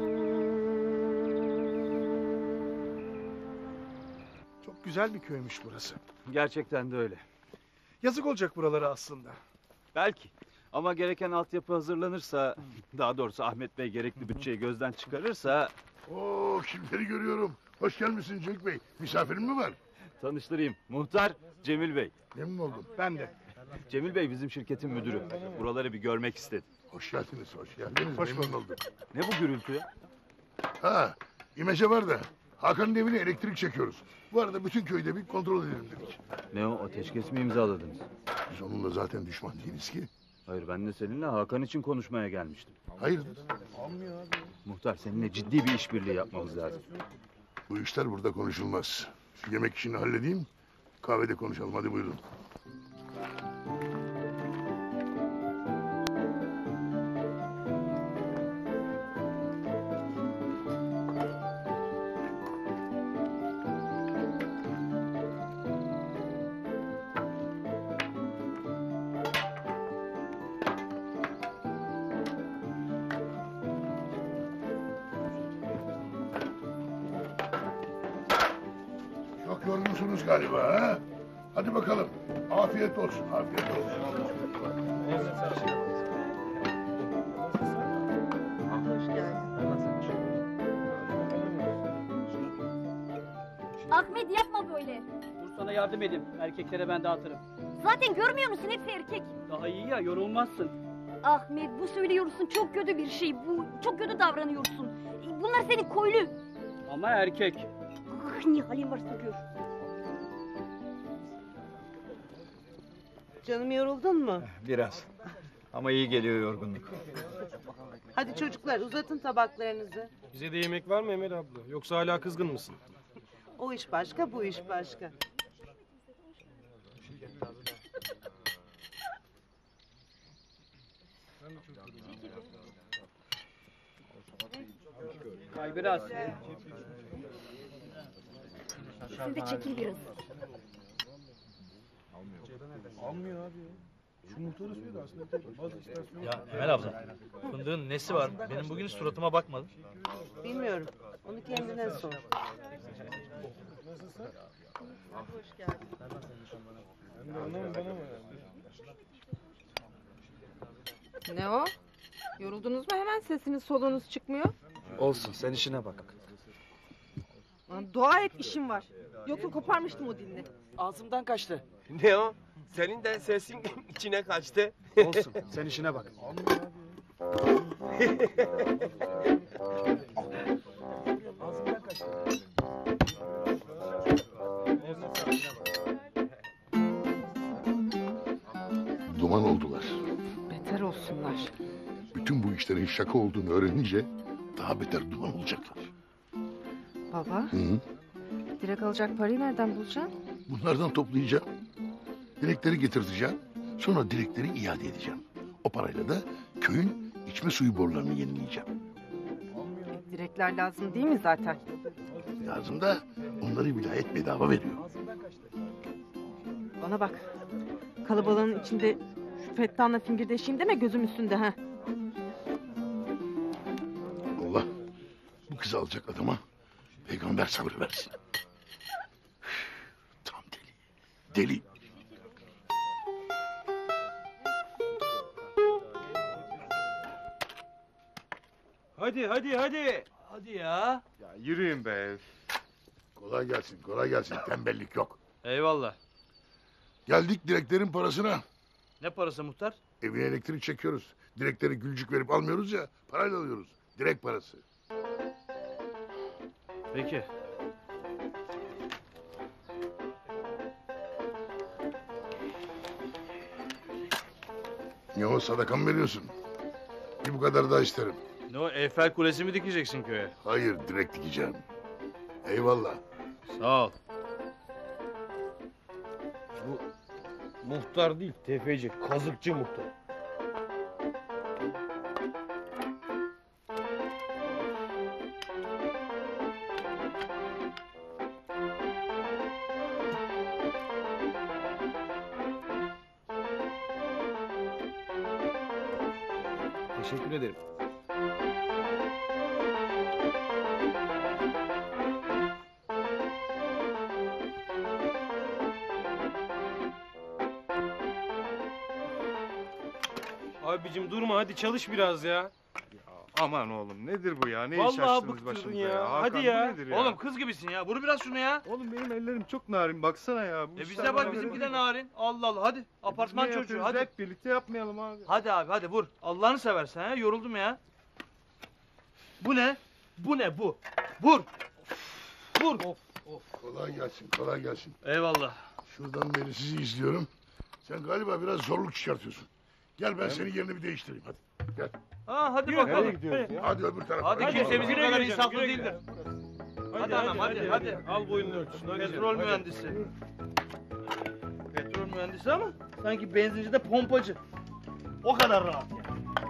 Çok güzel bir köymüş burası. Gerçekten de öyle. Yazık olacak buralara aslında. Belki. Ama gereken altyapı hazırlanırsa, daha doğrusu Ahmet Bey gerekli bütçeyi gözden çıkarırsa... Oo, kimleri görüyorum. Hoş gelmişsin Cenk Bey. Misafirin mi var? Tanıştırayım. Muhtar Cemil Bey. Memnun oldum. Ben de. Cemil Bey bizim şirketin müdürü. Buraları bir görmek istedi. Hoş geldiniz, hoş geldiniz. Hoş Memnun oldum. Ne bu gürültü ya? Ha, imece var da Hakan'ın evine elektrik çekiyoruz. Bu arada bütün köyde bir kontrol edelim dedik. Ne o, ateşkes mi imzaladınız? Biz onunla zaten düşman değiliz ki. Hayır, ben de seninle Hakan için konuşmaya gelmiştim. Hayırdır? Muhtar, seninle ciddi bir işbirliği yapmamız lazım. Bu işler burada konuşulmaz. Şu yemek işini halledeyim, kahvede konuşalım. Hadi buyurun. Çok yorgunsunuz galiba ha? Hadi bakalım. Afiyet olsun, afiyet olsun. Ahmet yapma böyle. Dur sana yardım edeyim. Erkeklere ben dağıtırım. Zaten görmüyor musun hepsi erkek. Daha iyi ya, yorulmazsın. Ahmet bu söylüyorsun çok kötü bir şey. Bu çok kötü davranıyorsun. Bunlar senin koylu. Ama erkek. Ah, ne halin varsa gör. Canım yoruldun mu? Biraz. Ama iyi geliyor yorgunluk. Hadi çocuklar uzatın tabaklarınızı. Bize de yemek var mı Emel abla? Yoksa hala kızgın mısın? O iş başka, bu iş başka. Kay biraz. Sen de çekil biraz. Almıyor abi ya. Şu muhtarı söyledi aslında tek bazı istasyon. Ya Emel abla, fındığın nesi var? Benim bugün hiç suratıma bakmadı. Bilmiyorum. Onu kendine sor. Nasılsın? Hadi hoş geldin. Ben de anlamam bana mı yani? Ne o? Yoruldunuz mu hemen sesiniz soluğunuz çıkmıyor? Olsun sen işine bak. Lan dua et işim var. Yoksa koparmıştım o dilini. Ağzımdan kaçtı. Ne o? Senin de sesin içine kaçtı. Olsun sen işine bak. Ağzımdan kaçtı. Duman oldular. Beter olsunlar. Bütün bu işlerin şaka olduğunu öğrenince daha beter duman olacaklar. Baba, Hı -hı. direkt alacak parayı nereden bulacaksın? Bunlardan toplayacağım. Direkleri getirteceğim. Sonra direkleri iade edeceğim. O parayla da köyün içme suyu borularını yenileyeceğim. Direkler lazım değil mi zaten? Lazım da onları vilayet bedava veriyor. Bana bak. Kalabalığın içinde şu Fettah'la fingirdeşeyim deme gözüm üstünde ha. Allah bu kızı alacak adama peygamber sabrı versin. Tam deli. Deli. Hadi hadi hadi. Hadi ya. Ya yürüyün be. Kolay gelsin, kolay gelsin. Tembellik yok. Eyvallah. Geldik direklerin parasına. Ne parası muhtar? Evine elektrik çekiyoruz. Direkleri gülcük verip almıyoruz ya, parayla alıyoruz. Direkt parası. Peki. Ne o, sadaka mı veriyorsun? Bir bu kadar daha isterim. Ne o, Eyfel Kulesi mi dikeceksin köye? Hayır, direkt dikeceğim. Eyvallah. Sağ ol. Bu muhtar değil, tefeci, kazıkçı muhtar. Teşekkür ederim. Abicim durma hadi çalış biraz ya. Aman oğlum nedir bu ya? Ne iş Vallahi açtınız bıktırdın başımıza ya. ya? Hadi Hakan, ya. bu nedir ya? Oğlum kız gibisin ya. Vur biraz şunu ya. Oğlum benim ellerim çok narin baksana ya. Bu E işler bize bak bana bizimki böyle- de narin. Allah Allah hadi. Apartman Biz ne çocuğu yapıyoruz? hadi. Hep birlikte yapmayalım abi. Hadi abi hadi vur. Allah'ını seversen ha. Yoruldum ya. Bu ne? Bu ne bu? Vur. Vur. Of of. Kolay gelsin, kolay gelsin. Eyvallah. Şuradan beri sizi izliyorum. Sen galiba biraz zorluk çıkartıyorsun. Gel ben senin yerini bir değiştireyim hadi. Gel. Ha hadi Yürü, bakalım. nereye gidiyoruz ya? Hadi öbür tarafa. Hadi Hadi kimse bakalım. bizim Güle kadar güle insaflı güle değildir. Hadi, Hadi anam hadi hadi. Al boyunun ölçüsünü hadi. Petrol canım, hadi. mühendisi. Petrol mühendisi ama sanki benzincide pompacı. O kadar rahat yani.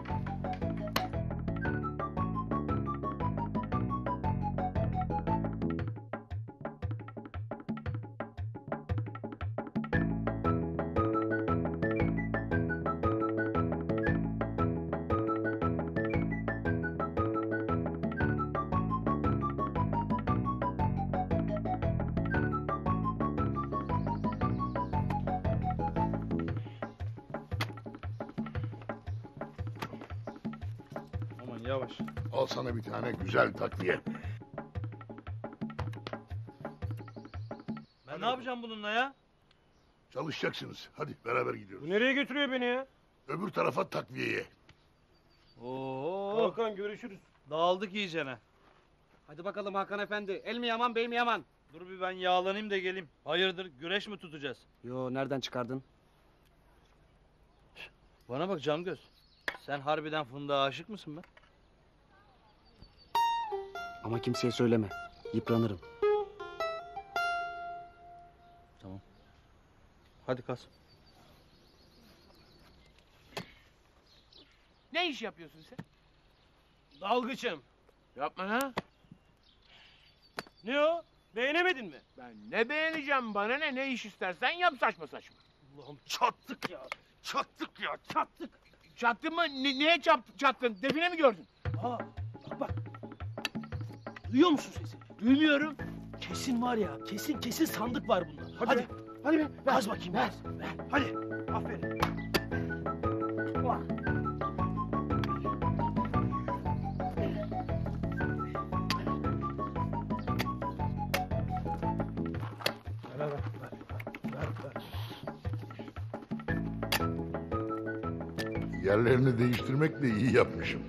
Aman yavaş. Al sana bir tane güzel takviye. Ben ne yapacağım bununla ya? Çalışacaksınız. Hadi beraber gidiyoruz. Bu nereye götürüyor beni ya? Öbür tarafa takviyeye. Oo. Hakan görüşürüz. Dağıldık iyicene. Hadi bakalım Hakan efendi. El mi yaman bey mi yaman? Dur bir ben yağlanayım da geleyim. Hayırdır güreş mi tutacağız? Yo nereden çıkardın? Bana bak Cangöz. Sen harbiden Fındık'a aşık mısın be? Ama kimseye söyleme. Yıpranırım. Tamam. Hadi kas. Ne iş yapıyorsun sen? Dalgıçım. Yapma ha. Ne o? Beğenemedin mi? Ben ne beğeneceğim bana ne ne iş istersen yap saçma saçma. Allah'ım çattık ya. Çattık ya çattık. Çattın mı? Ne, neye çattın, çattın? Define mi gördün? Aa, bak bak. Duyuyor musun sesi? Duymuyorum. Kesin var ya, kesin kesin sandık var bunda. Hadi Hadi, be, hadi be. Ver. kaz bakayım, ver. ver. Hadi, aferin. Ver, ver, ver, ver, ver. Yerlerini değiştirmekle iyi yapmışım.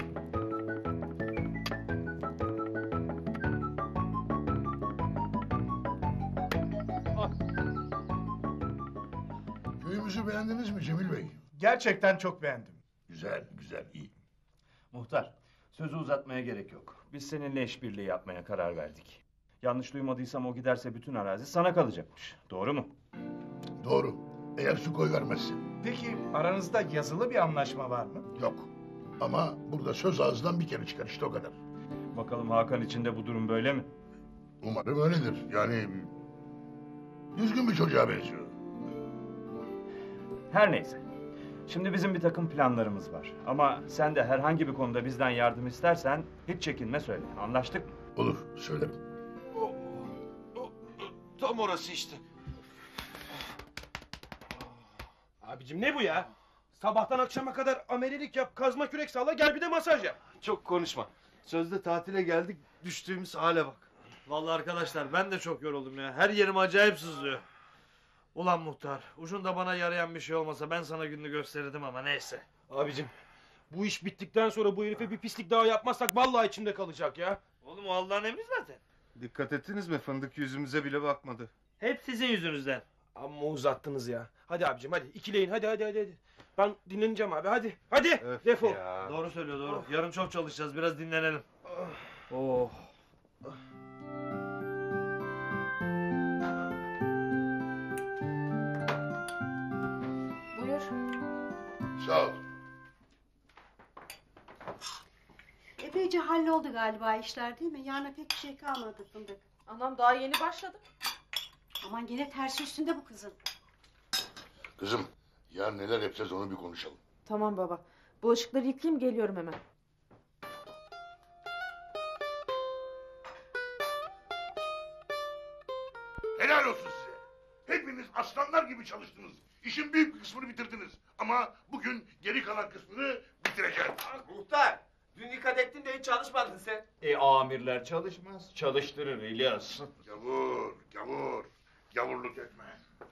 Köyümüzü beğendiniz mi Cemil Bey? Gerçekten çok beğendim. Güzel, güzel, iyi. Muhtar, sözü uzatmaya gerek yok. Biz seninle işbirliği yapmaya karar verdik. Yanlış duymadıysam o giderse bütün arazi sana kalacakmış. Doğru mu? Doğru. Eğer su koy vermezse. Peki aranızda yazılı bir anlaşma var mı? Yok. Ama burada söz ağızdan bir kere çıkar işte o kadar. Bakalım Hakan için de bu durum böyle mi? Umarım öyledir. Yani düzgün bir çocuğa benziyor. Her neyse. Şimdi bizim bir takım planlarımız var. Ama sen de herhangi bir konuda bizden yardım istersen hiç çekinme söyle. Anlaştık mı? Olur, söylerim. Tam orası işte. Abicim ne bu ya? Sabahtan akşama kadar amelilik yap, kazma kürek salla, gel bir de masaj yap. Çok konuşma. Sözde tatile geldik, düştüğümüz hale bak. Vallahi arkadaşlar ben de çok yoruldum ya. Her yerim acayip sızlıyor. Ulan muhtar, ucunda bana yarayan bir şey olmasa ben sana gününü gösterirdim ama neyse. Abicim bu iş bittikten sonra bu herife bir pislik daha yapmazsak vallahi içimde kalacak ya. Oğlum o Allah'ın emri zaten. Dikkat ettiniz mi? Fındık yüzümüze bile bakmadı. Hep sizin yüzünüzden. Amma uzattınız ya. Hadi abicim hadi ikileyin hadi hadi hadi. hadi. Ben dinleneceğim abi hadi. Hadi Öf defol. ya. Doğru söylüyor doğru. Yarın çok çalışacağız, biraz dinlenelim. Oh. Buyur. Sağ ol. Epeyce halloldu galiba işler değil mi? Yarına pek bir şey kalmadı Fındık. Anam daha yeni başladı. Aman gene tersi üstünde bu kızın. Kızım, yarın neler yapacağız onu bir konuşalım. Tamam baba. Bulaşıkları yıkayayım geliyorum hemen. Helal olsun size. Hepiniz aslanlar gibi çalıştınız. İşin büyük bir kısmını bitirdiniz. Ama bugün geri kalan kısmını bitireceğim. Muhtar, dün dikkat ettin de hiç çalışmadın sen. E amirler çalışmaz, çalıştırır İlyas. Gavur, gavur. Gavurluk etme.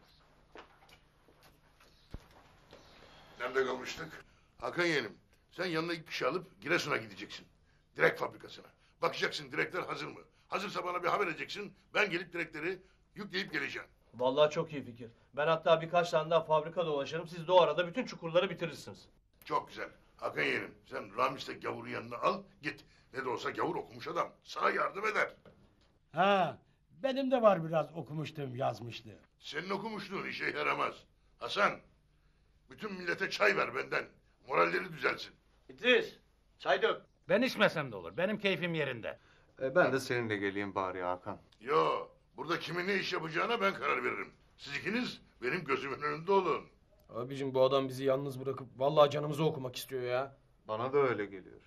Nerede kalmıştık? Hakan yeğenim, sen yanına ilk kişi alıp Giresun'a gideceksin. Direk fabrikasına. Bakacaksın direkler hazır mı? Hazırsa bana bir haber edeceksin. Ben gelip direkleri yükleyip geleceğim. Vallahi çok iyi fikir. Ben hatta birkaç tane daha fabrika dolaşırım. Siz de o arada bütün çukurları bitirirsiniz. Çok güzel. Hakan yeğenim, sen Ramis'le gavurun yanına al, git. Ne de olsa gavur okumuş adam. Sana yardım eder. Ha, benim de var biraz okumuşluğum, yazmışlığım. Senin okumuşluğun işe yaramaz. Hasan, bütün millete çay ver benden. Moralleri düzelsin. İdris çay dök. Ben içmesem de olur. Benim keyfim yerinde. E, ben de seninle geleyim bari Hakan. Yo, burada kimin ne iş yapacağına ben karar veririm. Siz ikiniz benim gözümün önünde olun. Abicim bu adam bizi yalnız bırakıp vallahi canımızı okumak istiyor ya. Bana da öyle geliyor.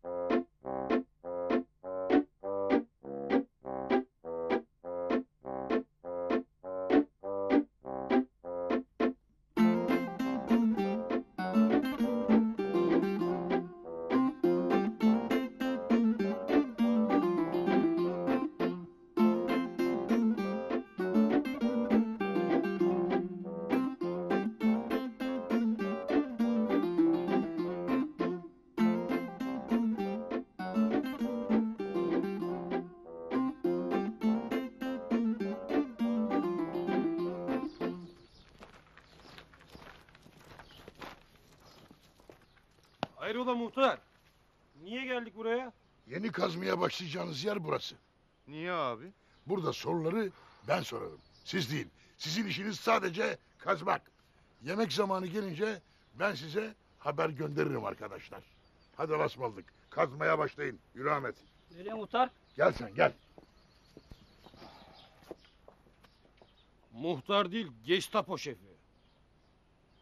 Hayrola muhtar? Niye geldik buraya? Yeni kazmaya başlayacağınız yer burası. Niye abi? Burada soruları ben sorarım. Siz değil. Sizin işiniz sadece kazmak. Yemek zamanı gelince ben size haber gönderirim arkadaşlar. Hadi lasmaldık. Kazmaya başlayın. Yürü Ahmet. Nereye muhtar? Gel sen gel. Muhtar değil, Gestapo şefi.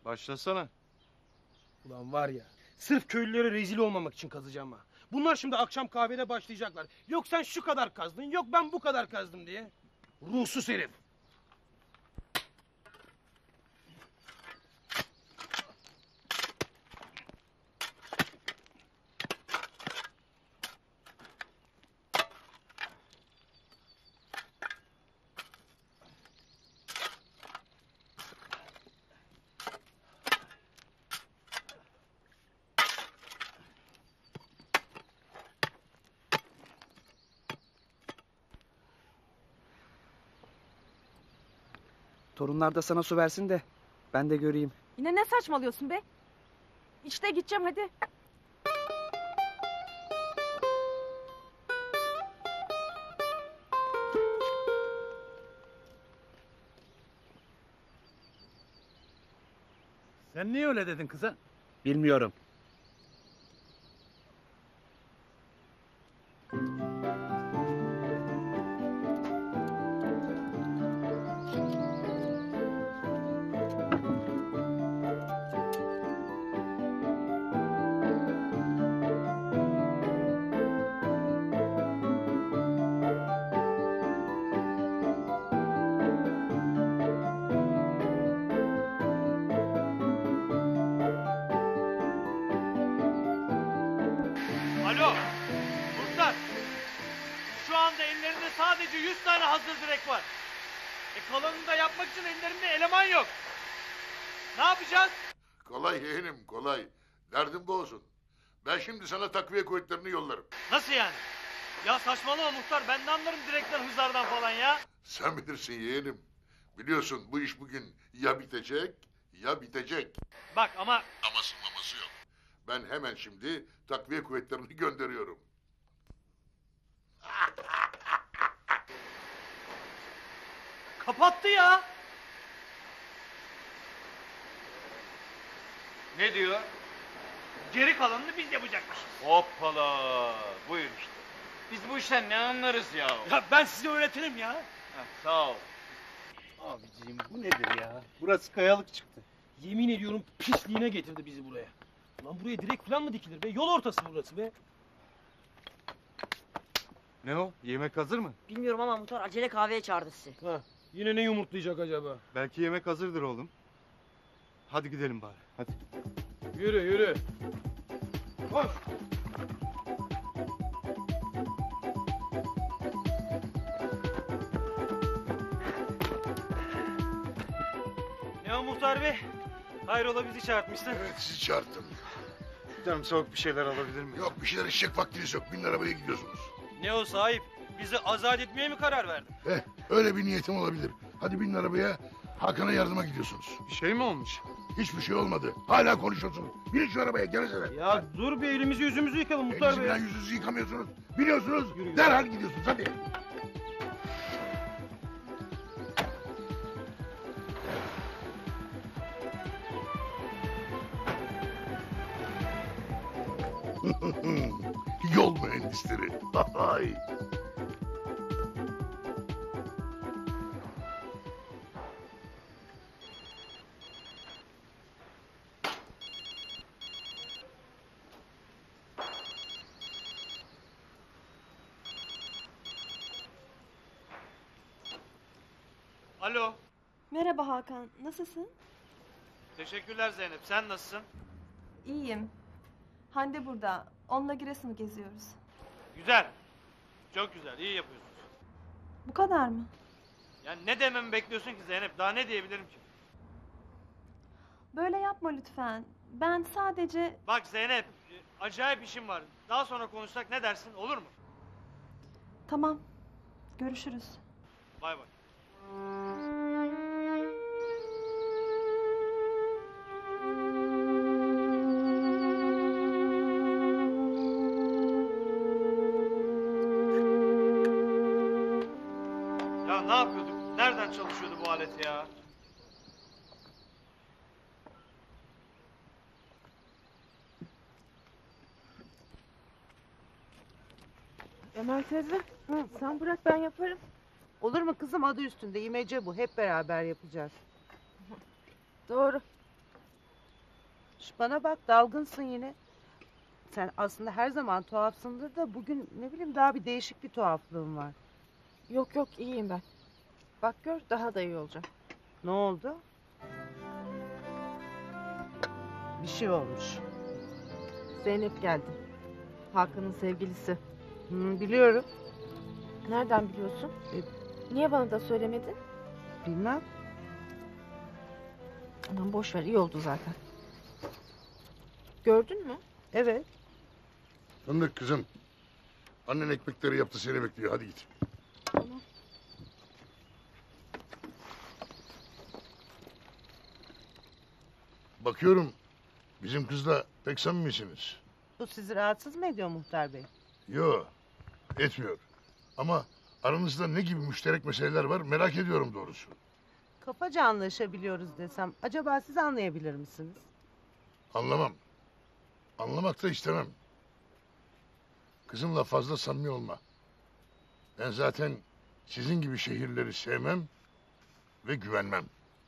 Başlasana. Ulan var ya, sırf köylülere rezil olmamak için kazacağım ha. Bunlar şimdi akşam kahvede başlayacaklar. Yok sen şu kadar kazdın, yok ben bu kadar kazdım diye. Ruhsuz herif. Torunlar da sana su versin de ben de göreyim. Yine ne saçmalıyorsun be? İşte gideceğim hadi. Sen niye öyle dedin kıza? Bilmiyorum. Alo, muhtar. Şu anda ellerinde sadece yüz tane hazır direk var. E kalanını da yapmak için ellerinde eleman yok. Ne yapacağız? Kolay yeğenim kolay. Derdin bu olsun. Ben şimdi sana takviye kuvvetlerini yollarım. Nasıl yani? Ya saçmalama muhtar, ben de anlarım direkten hızlardan falan ya. Sen bilirsin yeğenim. Biliyorsun bu iş bugün ya bitecek ya bitecek. Bak ama... Aması maması yok. Ben hemen şimdi takviye kuvvetlerini gönderiyorum. Kapattı ya. Ne diyor? Geri kalanını biz yapacakmışız. Hoppala. Buyur işte. Biz bu işten ne anlarız ya? Ya ben size öğretirim ya. Heh, sağ ol. Abiciğim bu nedir ya? Burası kayalık çıktı. Yemin ediyorum pisliğine getirdi bizi buraya. Lan buraya direkt falan mı dikilir be? Yol ortası burası be. Ne o? Yemek hazır mı? Bilmiyorum ama muhtar acele kahveye çağırdı sizi. Ha, yine ne yumurtlayacak acaba? Belki yemek hazırdır oğlum. Hadi gidelim bari. Hadi. Yürü yürü. Koş. Ne o muhtar bey? Hayrola bizi çağırtmışsın? Evet sizi çağırttım. Canım soğuk bir şeyler alabilir miyim? Yok bir şeyler içecek vaktiniz yok. Binin arabaya gidiyorsunuz. Ne o sahip? Bizi azat etmeye mi karar verdin? Eh öyle bir niyetim olabilir. Hadi binin arabaya. Hakan'a yardıma gidiyorsunuz. Bir şey mi olmuş? Hiçbir şey olmadı. Hala konuşuyorsunuz. Binin şu arabaya gelsene. Ya dur bir elimizi yüzümüzü yıkalım muhtar Elinizi bey. bilen yüzünüzü yıkamıyorsunuz. Biliyorsunuz. Yürü. Derhal gidiyorsunuz hadi. Yol mühendisleri. Hay. Alo. Merhaba Hakan, nasılsın? Teşekkürler Zeynep. Sen nasılsın? İyiyim. Hande burada. Onunla Giresun'u geziyoruz. Güzel. Çok güzel. İyi yapıyorsun. Bu kadar mı? Yani ne dememi bekliyorsun ki Zeynep? Daha ne diyebilirim ki? Böyle yapma lütfen. Ben sadece... Bak Zeynep, e, acayip işim var. Daha sonra konuşsak ne dersin? Olur mu? Tamam. Görüşürüz. Bay bay. Ya ne yapıyorduk? Nereden çalışıyordu bu alet ya? Emel teyze, hı, sen bırak ben yaparım. Olur mu kızım, adı üstünde imece bu. Hep beraber yapacağız. Doğru. Şş, bana bak, dalgınsın yine. Sen aslında her zaman tuhafsındır da bugün ne bileyim daha bir değişik bir tuhaflığın var. Yok yok, iyiyim ben. Bak gör, daha da iyi olacağım. Ne oldu? Bir şey olmuş. Zeynep geldi. Hakan'ın sevgilisi. Hı, biliyorum. Nereden biliyorsun? Niye bana da söylemedin? Bilmem. Aman boş ver, iyi oldu zaten. Gördün mü? Evet. Fındık kızım. Annen ekmekleri yaptı, seni bekliyor. Hadi git. Tamam. Bakıyorum bizim kızla pek samimisiniz. Bu sizi rahatsız mı ediyor muhtar bey? Yo, etmiyor. Ama aranızda ne gibi müşterek meseleler var merak ediyorum doğrusu. Kafaca anlaşabiliyoruz desem acaba siz anlayabilir misiniz? Anlamam. Anlamak da istemem. Kızımla fazla samimi olma. Ben zaten sizin gibi şehirleri sevmem ve güvenmem.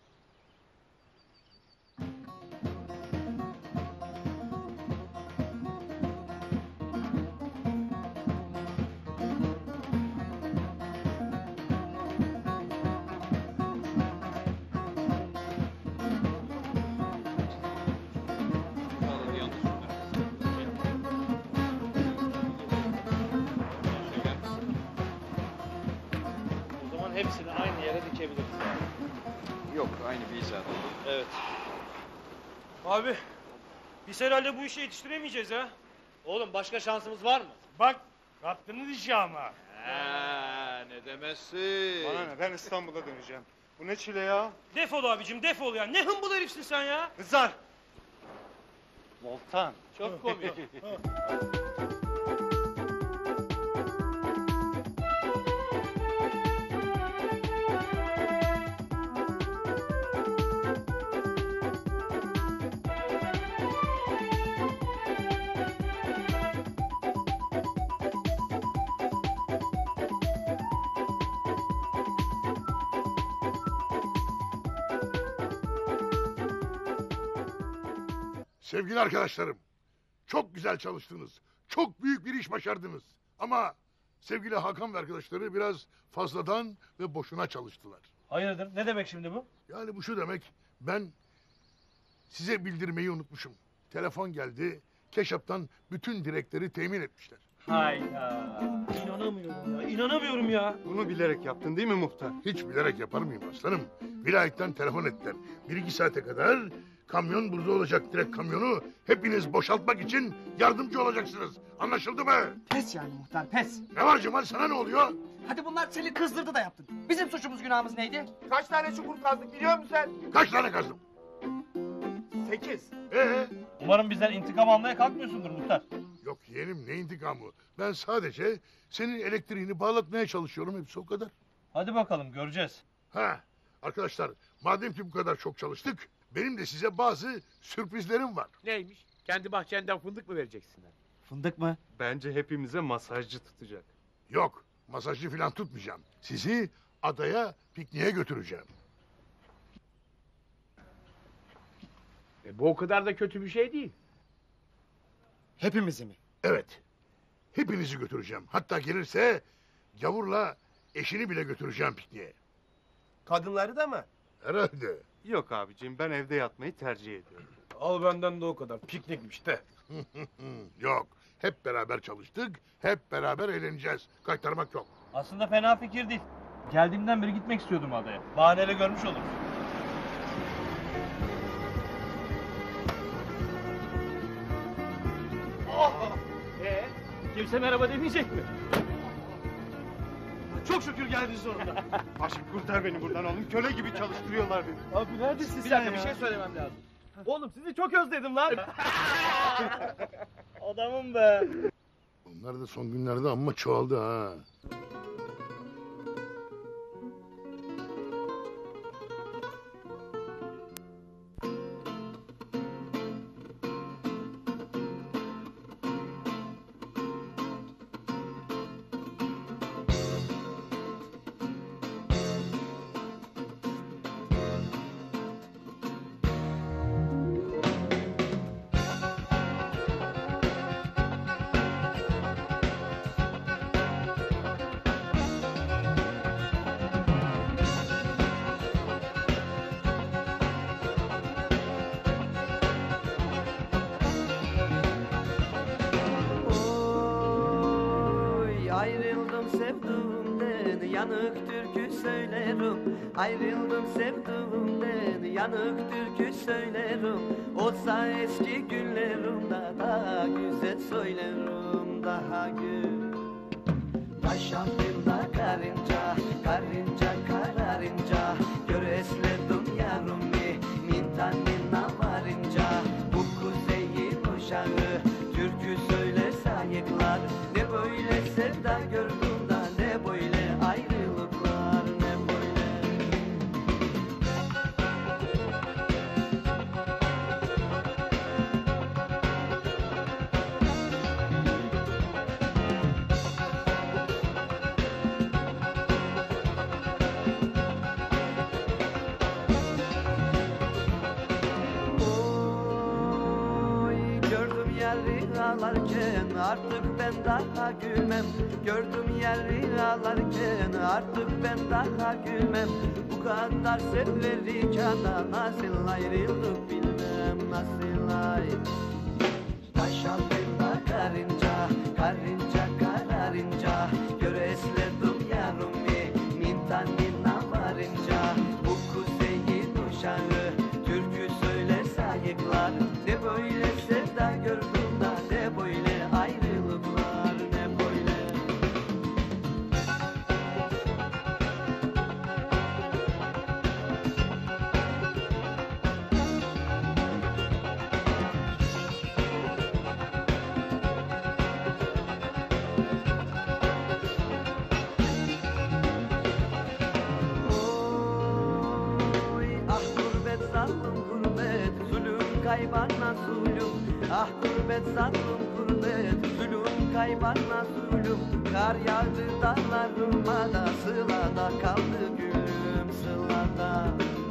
O zaman hepsini aynı yere dikebiliriz. Yok, aynı bir hizada. Evet. Abi biz herhalde bu işi yetiştiremeyeceğiz ha. Oğlum başka şansımız var mı? Bak kaptınız işi ama. He, ne demezsin. Bana ne, ben İstanbul'a döneceğim. Bu ne çile ya? Defol abicim defol ya. Ne hımbıl herifsin sen ya. Rıza! Voltan. Çok komik. Sevgili arkadaşlarım, çok güzel çalıştınız. Çok büyük bir iş başardınız. Ama sevgili Hakan ve arkadaşları biraz fazladan ve boşuna çalıştılar. Hayırdır? Ne demek şimdi bu? Yani bu şu demek, ben size bildirmeyi unutmuşum. Telefon geldi, Keşap'tan bütün direkleri temin etmişler. Hayda. İnanamıyorum ya. İnanamıyorum ya. Bunu bilerek yaptın değil mi muhtar? Hiç bilerek yapar mıyım aslanım? Vilayetten telefon ettiler. Bir iki saate kadar kamyon burada olacak, direkt kamyonu hepiniz boşaltmak için yardımcı olacaksınız. Anlaşıldı mı? Pes yani muhtar, pes. Ne var Cemal, sana ne oluyor? Hadi bunlar seni kızdırdı da yaptın. Bizim suçumuz günahımız neydi? Kaç tane çukur kazdık biliyor musun sen? Kaç tane kazdım? Sekiz. Ee? Umarım bizden intikam almaya kalkmıyorsundur muhtar. Yok yeğenim, ne intikamı? Ben sadece senin elektriğini bağlatmaya çalışıyorum, hepsi o kadar. Hadi bakalım göreceğiz. Ha, arkadaşlar madem ki bu kadar çok çalıştık, benim de size bazı sürprizlerim var. Neymiş? Kendi bahçenden fındık mı vereceksin? Fındık mı? Bence hepimize masajcı tutacak. Yok, masajcı falan tutmayacağım. Sizi adaya pikniğe götüreceğim. E, bu o kadar da kötü bir şey değil. Hepimizi mi? Evet, hepinizi götüreceğim. Hatta gelirse gavurla eşini bile götüreceğim pikniğe. Kadınları da mı? Herhalde. Yok abiciğim, ben evde yatmayı tercih ediyorum. Al benden de o kadar. Piknikmiş de. Yok, hep beraber çalıştık, hep beraber eğleneceğiz. Kaytarmak yok. Aslında fena fikir değil. Geldiğimden beri gitmek istiyordum adaya. Bahaneyle görmüş oluruz. Ee, kimse merhaba demeyecek mi? Çok şükür geldin sonunda. Aşkım kurtar beni buradan oğlum. Köle gibi çalıştırıyorlar beni. Abi neredesin Bir sen dakika ya? bir şey söylemem lazım. Oğlum sizi çok özledim lan. Adamım be. Onlar da son günlerde amma çoğaldı ha. yanık türkü söylerim. Ayrıldım sevduğumden, yanık türkü söylerim. Olsa eski günlerimde daha güzel söylerim, daha güzel. Taşan dilda karınca, karınca kararınca, göresledim yarımı, mintanına varınca. Bu kuzeyin uşağı, türkü söyle sayıklar. Ne böyle sevda gördüm da, ne böyle ayrılıklar, ne böyle. Ağlarken artık ben daha gülmem. Gördüm yeri ağlarken artık ben daha gülmem. Bu kadar severik ana nasıl ayrıldık bilmem, nasıl ayrıldık. Taşan dilda karınca, karınca kararınca, göresledim yarımı, mintanına varınca. Bu kuzeyin uşağı, türkü söyle sayıklar. Ne böyle sevda gördüm, ne böyle ayrılıklar, ne böyle. Oy, ah gurbet zalim gurbet, zulüm kaybana zulüm. Ah gurbet zalim gurbet, zulüm kaybana zulüm. Kar yağdı dağlarıma da, sılada kaldı gülüm, sılada.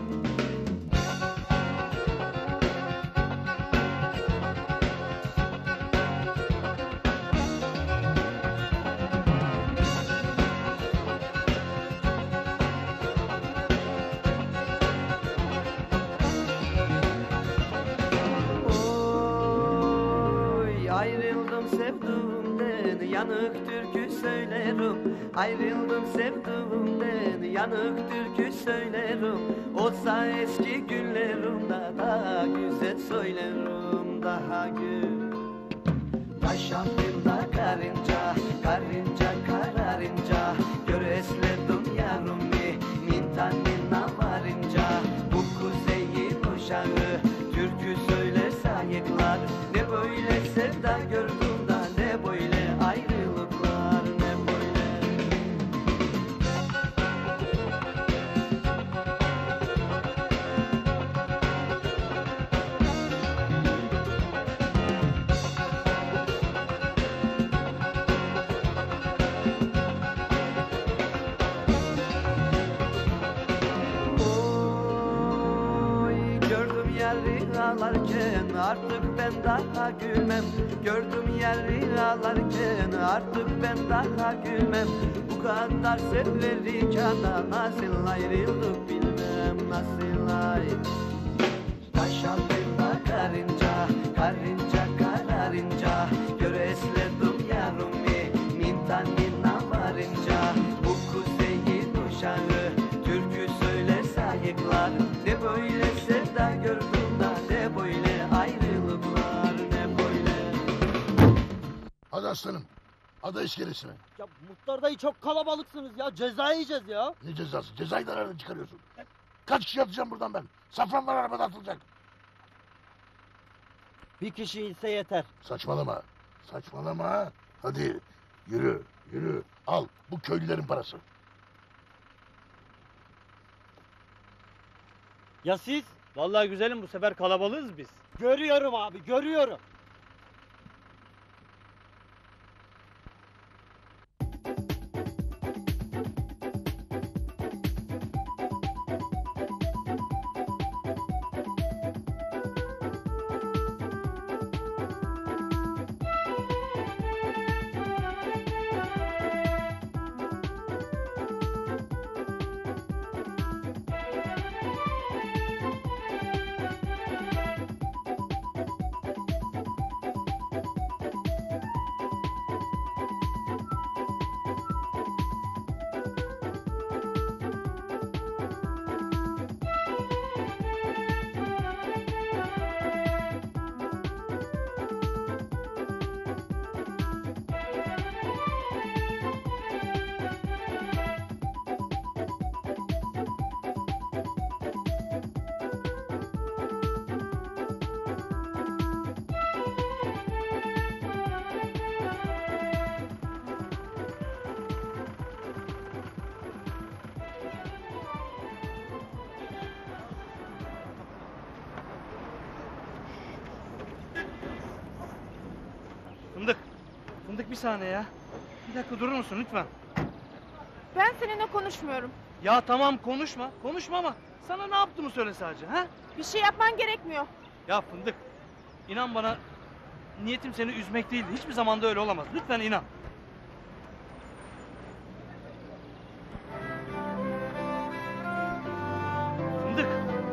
Ayrıldım sevduğumden, yanık türkü söylerim. Ayrıldım sevduğumden, yanık türkü söylerim. Olsa eski günlerimde daha güzel söylerim, daha güzel. Taşan dilda karınca, karınca kararınca, göresledim yarımı, mintanına varınca. Bu kuzeyin uşağı, türkü söyle sayıklar. Ne böyle sevda gördüm da, ne böyle ayrılıklar, ne böyle. Oy, gördüm yeri ağlarken artık ben daha gülmem. Gördüm yeri ağlarken artık ben daha gülmem. Bu kadar severik ana nasıl ayrıldık bilmem, nasıl ayrıldık. Taşan dilda karınca, karınca kararınca, göresledim yarımı, mintanına varınca. Bu kuzeyin uşağı, türkü söyle sayıklar. Ne böyle sevda gördüm da, ne böyle ayrılıklar, ne böyle. Hadi aslanım. Hadi iskelesine. Ya Muhtar dayı çok kalabalıksınız ya, ceza yiyeceğiz ya. Ne cezası? Cezayı da nereden çıkarıyorsun? Kaç kişi atacağım buradan ben? Safran var arabada atılacak. Bir kişi ise yeter. Saçmalama. Saçmalama. Hadi yürü, yürü. Al bu köylülerin parası. Ya siz? Vallahi güzelim, bu sefer kalabalığız biz. Görüyorum abi, görüyorum. Fındık bir saniye ya. Bir dakika durur musun lütfen? Ben seninle konuşmuyorum. Ya tamam konuşma. Konuşma ama sana ne yaptığımı söyle sadece ha? Bir şey yapman gerekmiyor. Ya Fındık inan bana niyetim seni üzmek değildi. Hiçbir zaman da öyle olamaz. Lütfen inan. Fındık.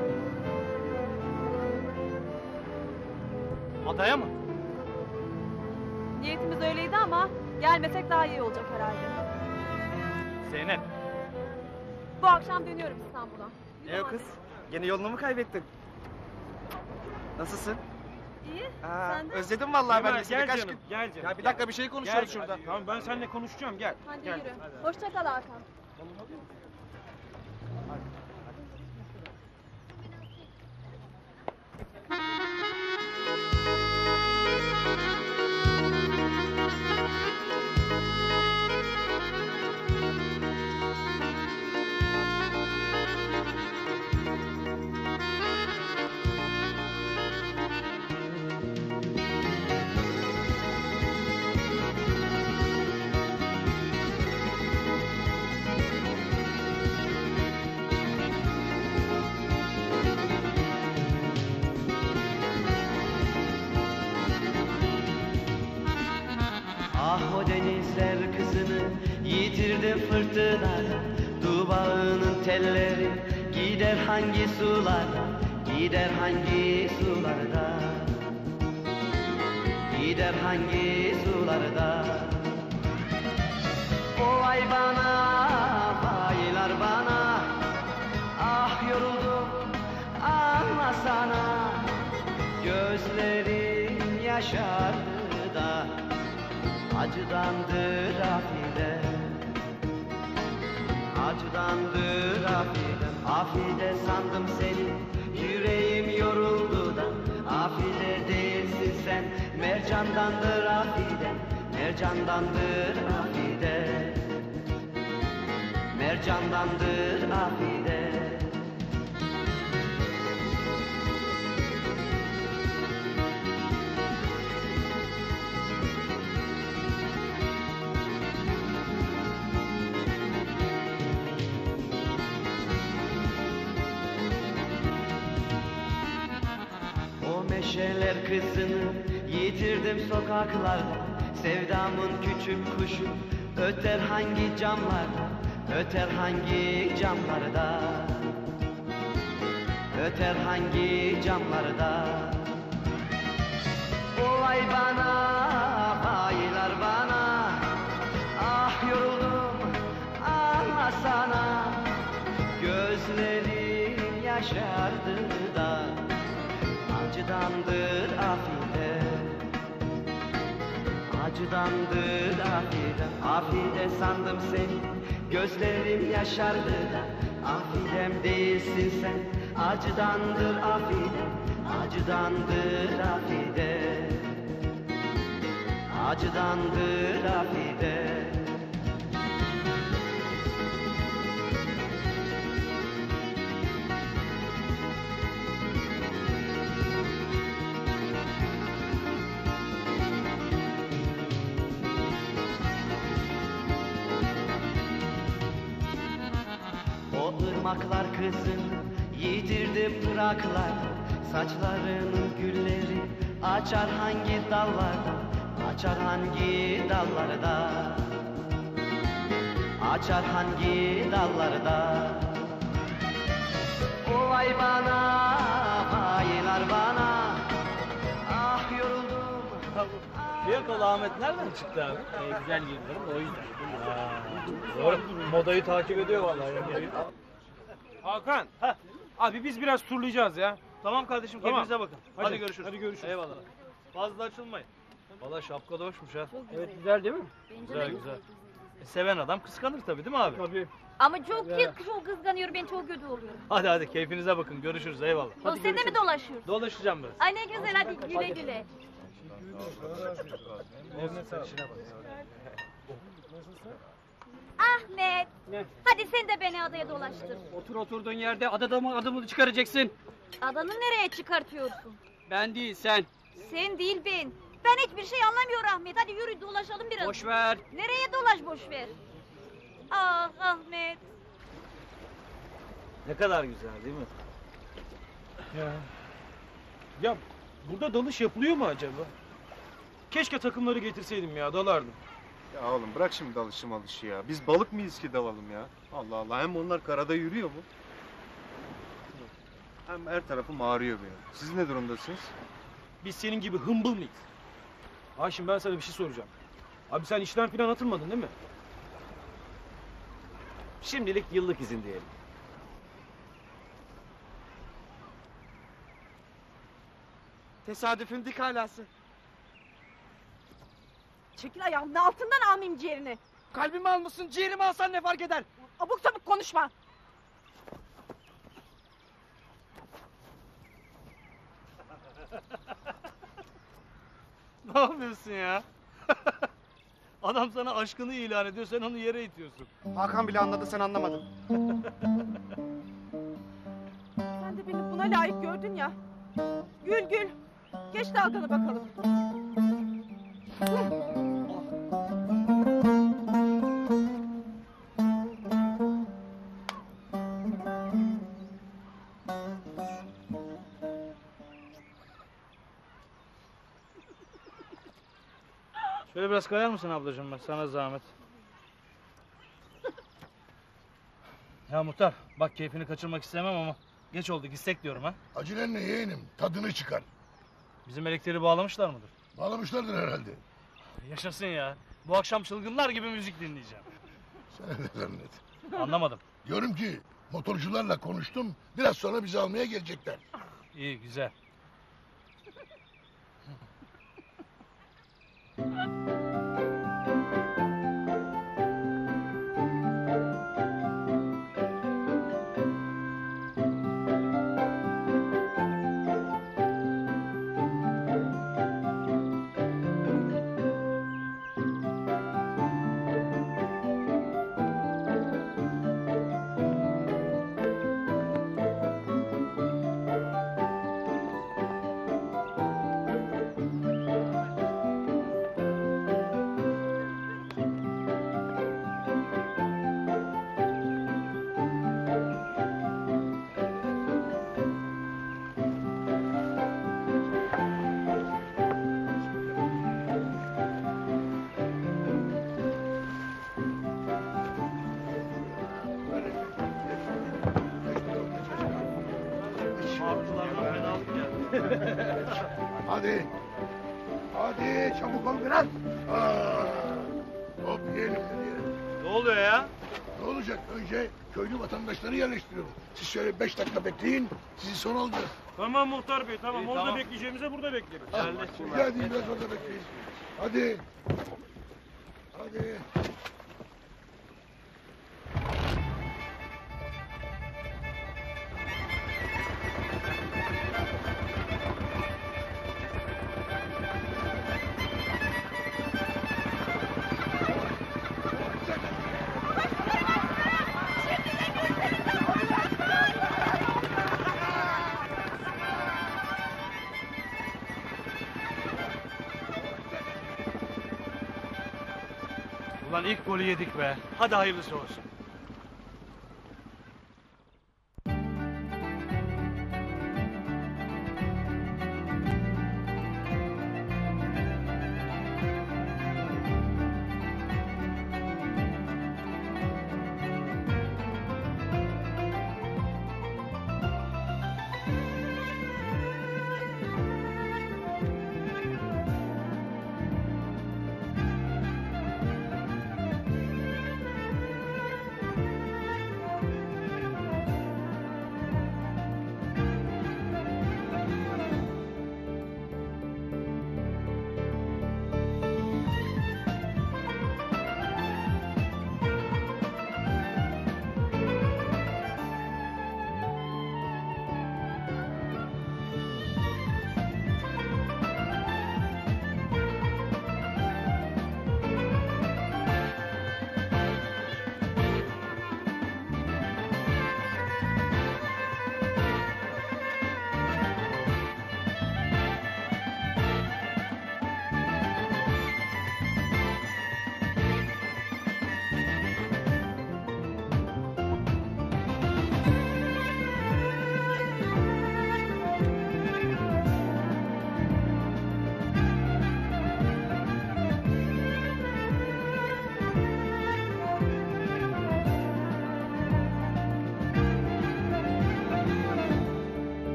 Adaya mı? Niyetimiz öyleydi ama gelmesek daha iyi olacak herhalde. Zeynep. Bu akşam dönüyorum İstanbul'a. Ne o kız? Gene yolunu mu kaybettin? Nasılsın? İyi. Aa, Sen de? özledim vallahi ben de seni Gel kaç canım, gün. gel canım. Ya bir dakika bir şey konuşuyoruz Gel, şurada. hadi. Tamam ben seninle konuşacağım gel. Hadi gel. yürü. Hoşça kal Hakan. Ah o denizler kızını yitirdi fırtına. Dubağının telleri gider hangi sularda, gider hangi sularda, gider hangi sularda. O ay bana, baylar bana, ah yoruldum anlasana. Gözlerim yaşardı da acıdandır afide, acıdandır afide. Afide sandım seni, yüreğim yoruldu da. Afide değilsin sen, mercandandır afide, mercandandır afide, mercandandır afide. Meşeler kızını yitirdim sokaklarda. Sevdamın küçük kuşu öter hangi camlarda, öter hangi camlarda, öter hangi camlarda. O ay bana, baylar bana, ah yoruldum anlasana. Gözlerim yaşardı da acıdandır afide, acıdandır afide. Afide sandım seni, gözlerim yaşardı da. Afidem değilsin sen, acıdandır afide, acıdandır afide, acıdandır afide. Irmaklar kızın yitirdi pıraklar. Saçlarının gülleri açar hangi dallarda, açar hangi dallarda, açar hangi dallarda. O ay bana, baylar bana, ah yoruldum. Fiyakalı Ahmet nereden çıktı abi? Ee, güzel yıllarım o yüzden. Doğru. Modayı takip ediyor vallahi. Hakan. Abi biz biraz turlayacağız ya. Tamam kardeşim Tamam. kendinize bakın. Hadi, Hadi, görüşürüz. hadi görüşürüz. Eyvallah. Fazla açılmayın. Valla şapka da hoşmuş ha. Evet güzel değil mi? Güzel güzel. E, seven adam kıskanır tabii değil mi abi? Tabii. Ama çok ya. çok kıskanıyor, ben çok kötü oluyorum. Hadi hadi keyfinize bakın. Görüşürüz eyvallah. O sen de mi dolaşıyorsun? Dolaşacağım biraz. Ay ne güzel, hadi güle güle. Ahmet. Ne? Hadi sen de beni adaya dolaştır. Otur oturduğun yerde adada mı adımını çıkaracaksın? Adanı nereye çıkartıyorsun? Ben değil sen. Sen değil ben. Ben hiçbir şey anlamıyorum Ahmet. Hadi yürü dolaşalım biraz. Boş ver. Nereye dolaş boş ver. Ah Ahmet. Ne kadar güzel değil mi? Ya. Ya burada dalış yapılıyor mu acaba? Keşke takımları getirseydim ya, dalardım. Ya oğlum bırak şimdi dalışı malışı ya. Biz balık mıyız ki dalalım ya? Allah Allah, hem onlar karada yürüyor mu? Hem her tarafım ağrıyor benim. Siz ne durumdasınız? Biz senin gibi hımbıl mıyız? Haşim ben sana bir şey soracağım. Abi sen işten falan atılmadın değil mi? Şimdilik yıllık izin diyelim. Tesadüfün dik alası. Çekil ayağımın altından almayayım ciğerini. Kalbimi almışsın, ciğerimi alsan ne fark eder? Abuk sabuk konuşma. Ne yapıyorsun ya? Adam sana aşkını ilan ediyor, sen onu yere itiyorsun. Hakan bile anladı, sen anlamadın. Sen de beni buna layık gördün ya. Gül gül. Geç dalganı bakalım. Şöyle biraz kayar mısın ablacığım, bak sana zahmet. Ya Muhtar, bak keyfini kaçırmak istemem ama geç oldu, gitsek diyorum ha. Acelen ne yeğenim? Tadını çıkar. Bizim elektriği bağlamışlar mıdır? Bağlamışlardır herhalde. Yaşasın ya. Bu akşam çılgınlar gibi müzik dinleyeceğim. Sen ne zannet? Anlamadım. Diyorum ki motorcularla konuştum. Biraz sonra bizi almaya gelecekler. İyi, güzel. Hadi. Hadi çabuk ol biraz. Aa, hop yiyelim hadi. Ne oluyor ya? Ne olacak? Önce köylü vatandaşları yerleştiriyorum. Siz şöyle beş dakika bekleyin. Sizi son alacağız. Tamam Muhtar Bey, tamam. İyi, Orada tamam. bekleyeceğimize burada bekleriz. Ah, hadi biraz orada bekleyin. Hadi. Hadi. Ulan ilk golü yedik be. Hadi hayırlısı olsun.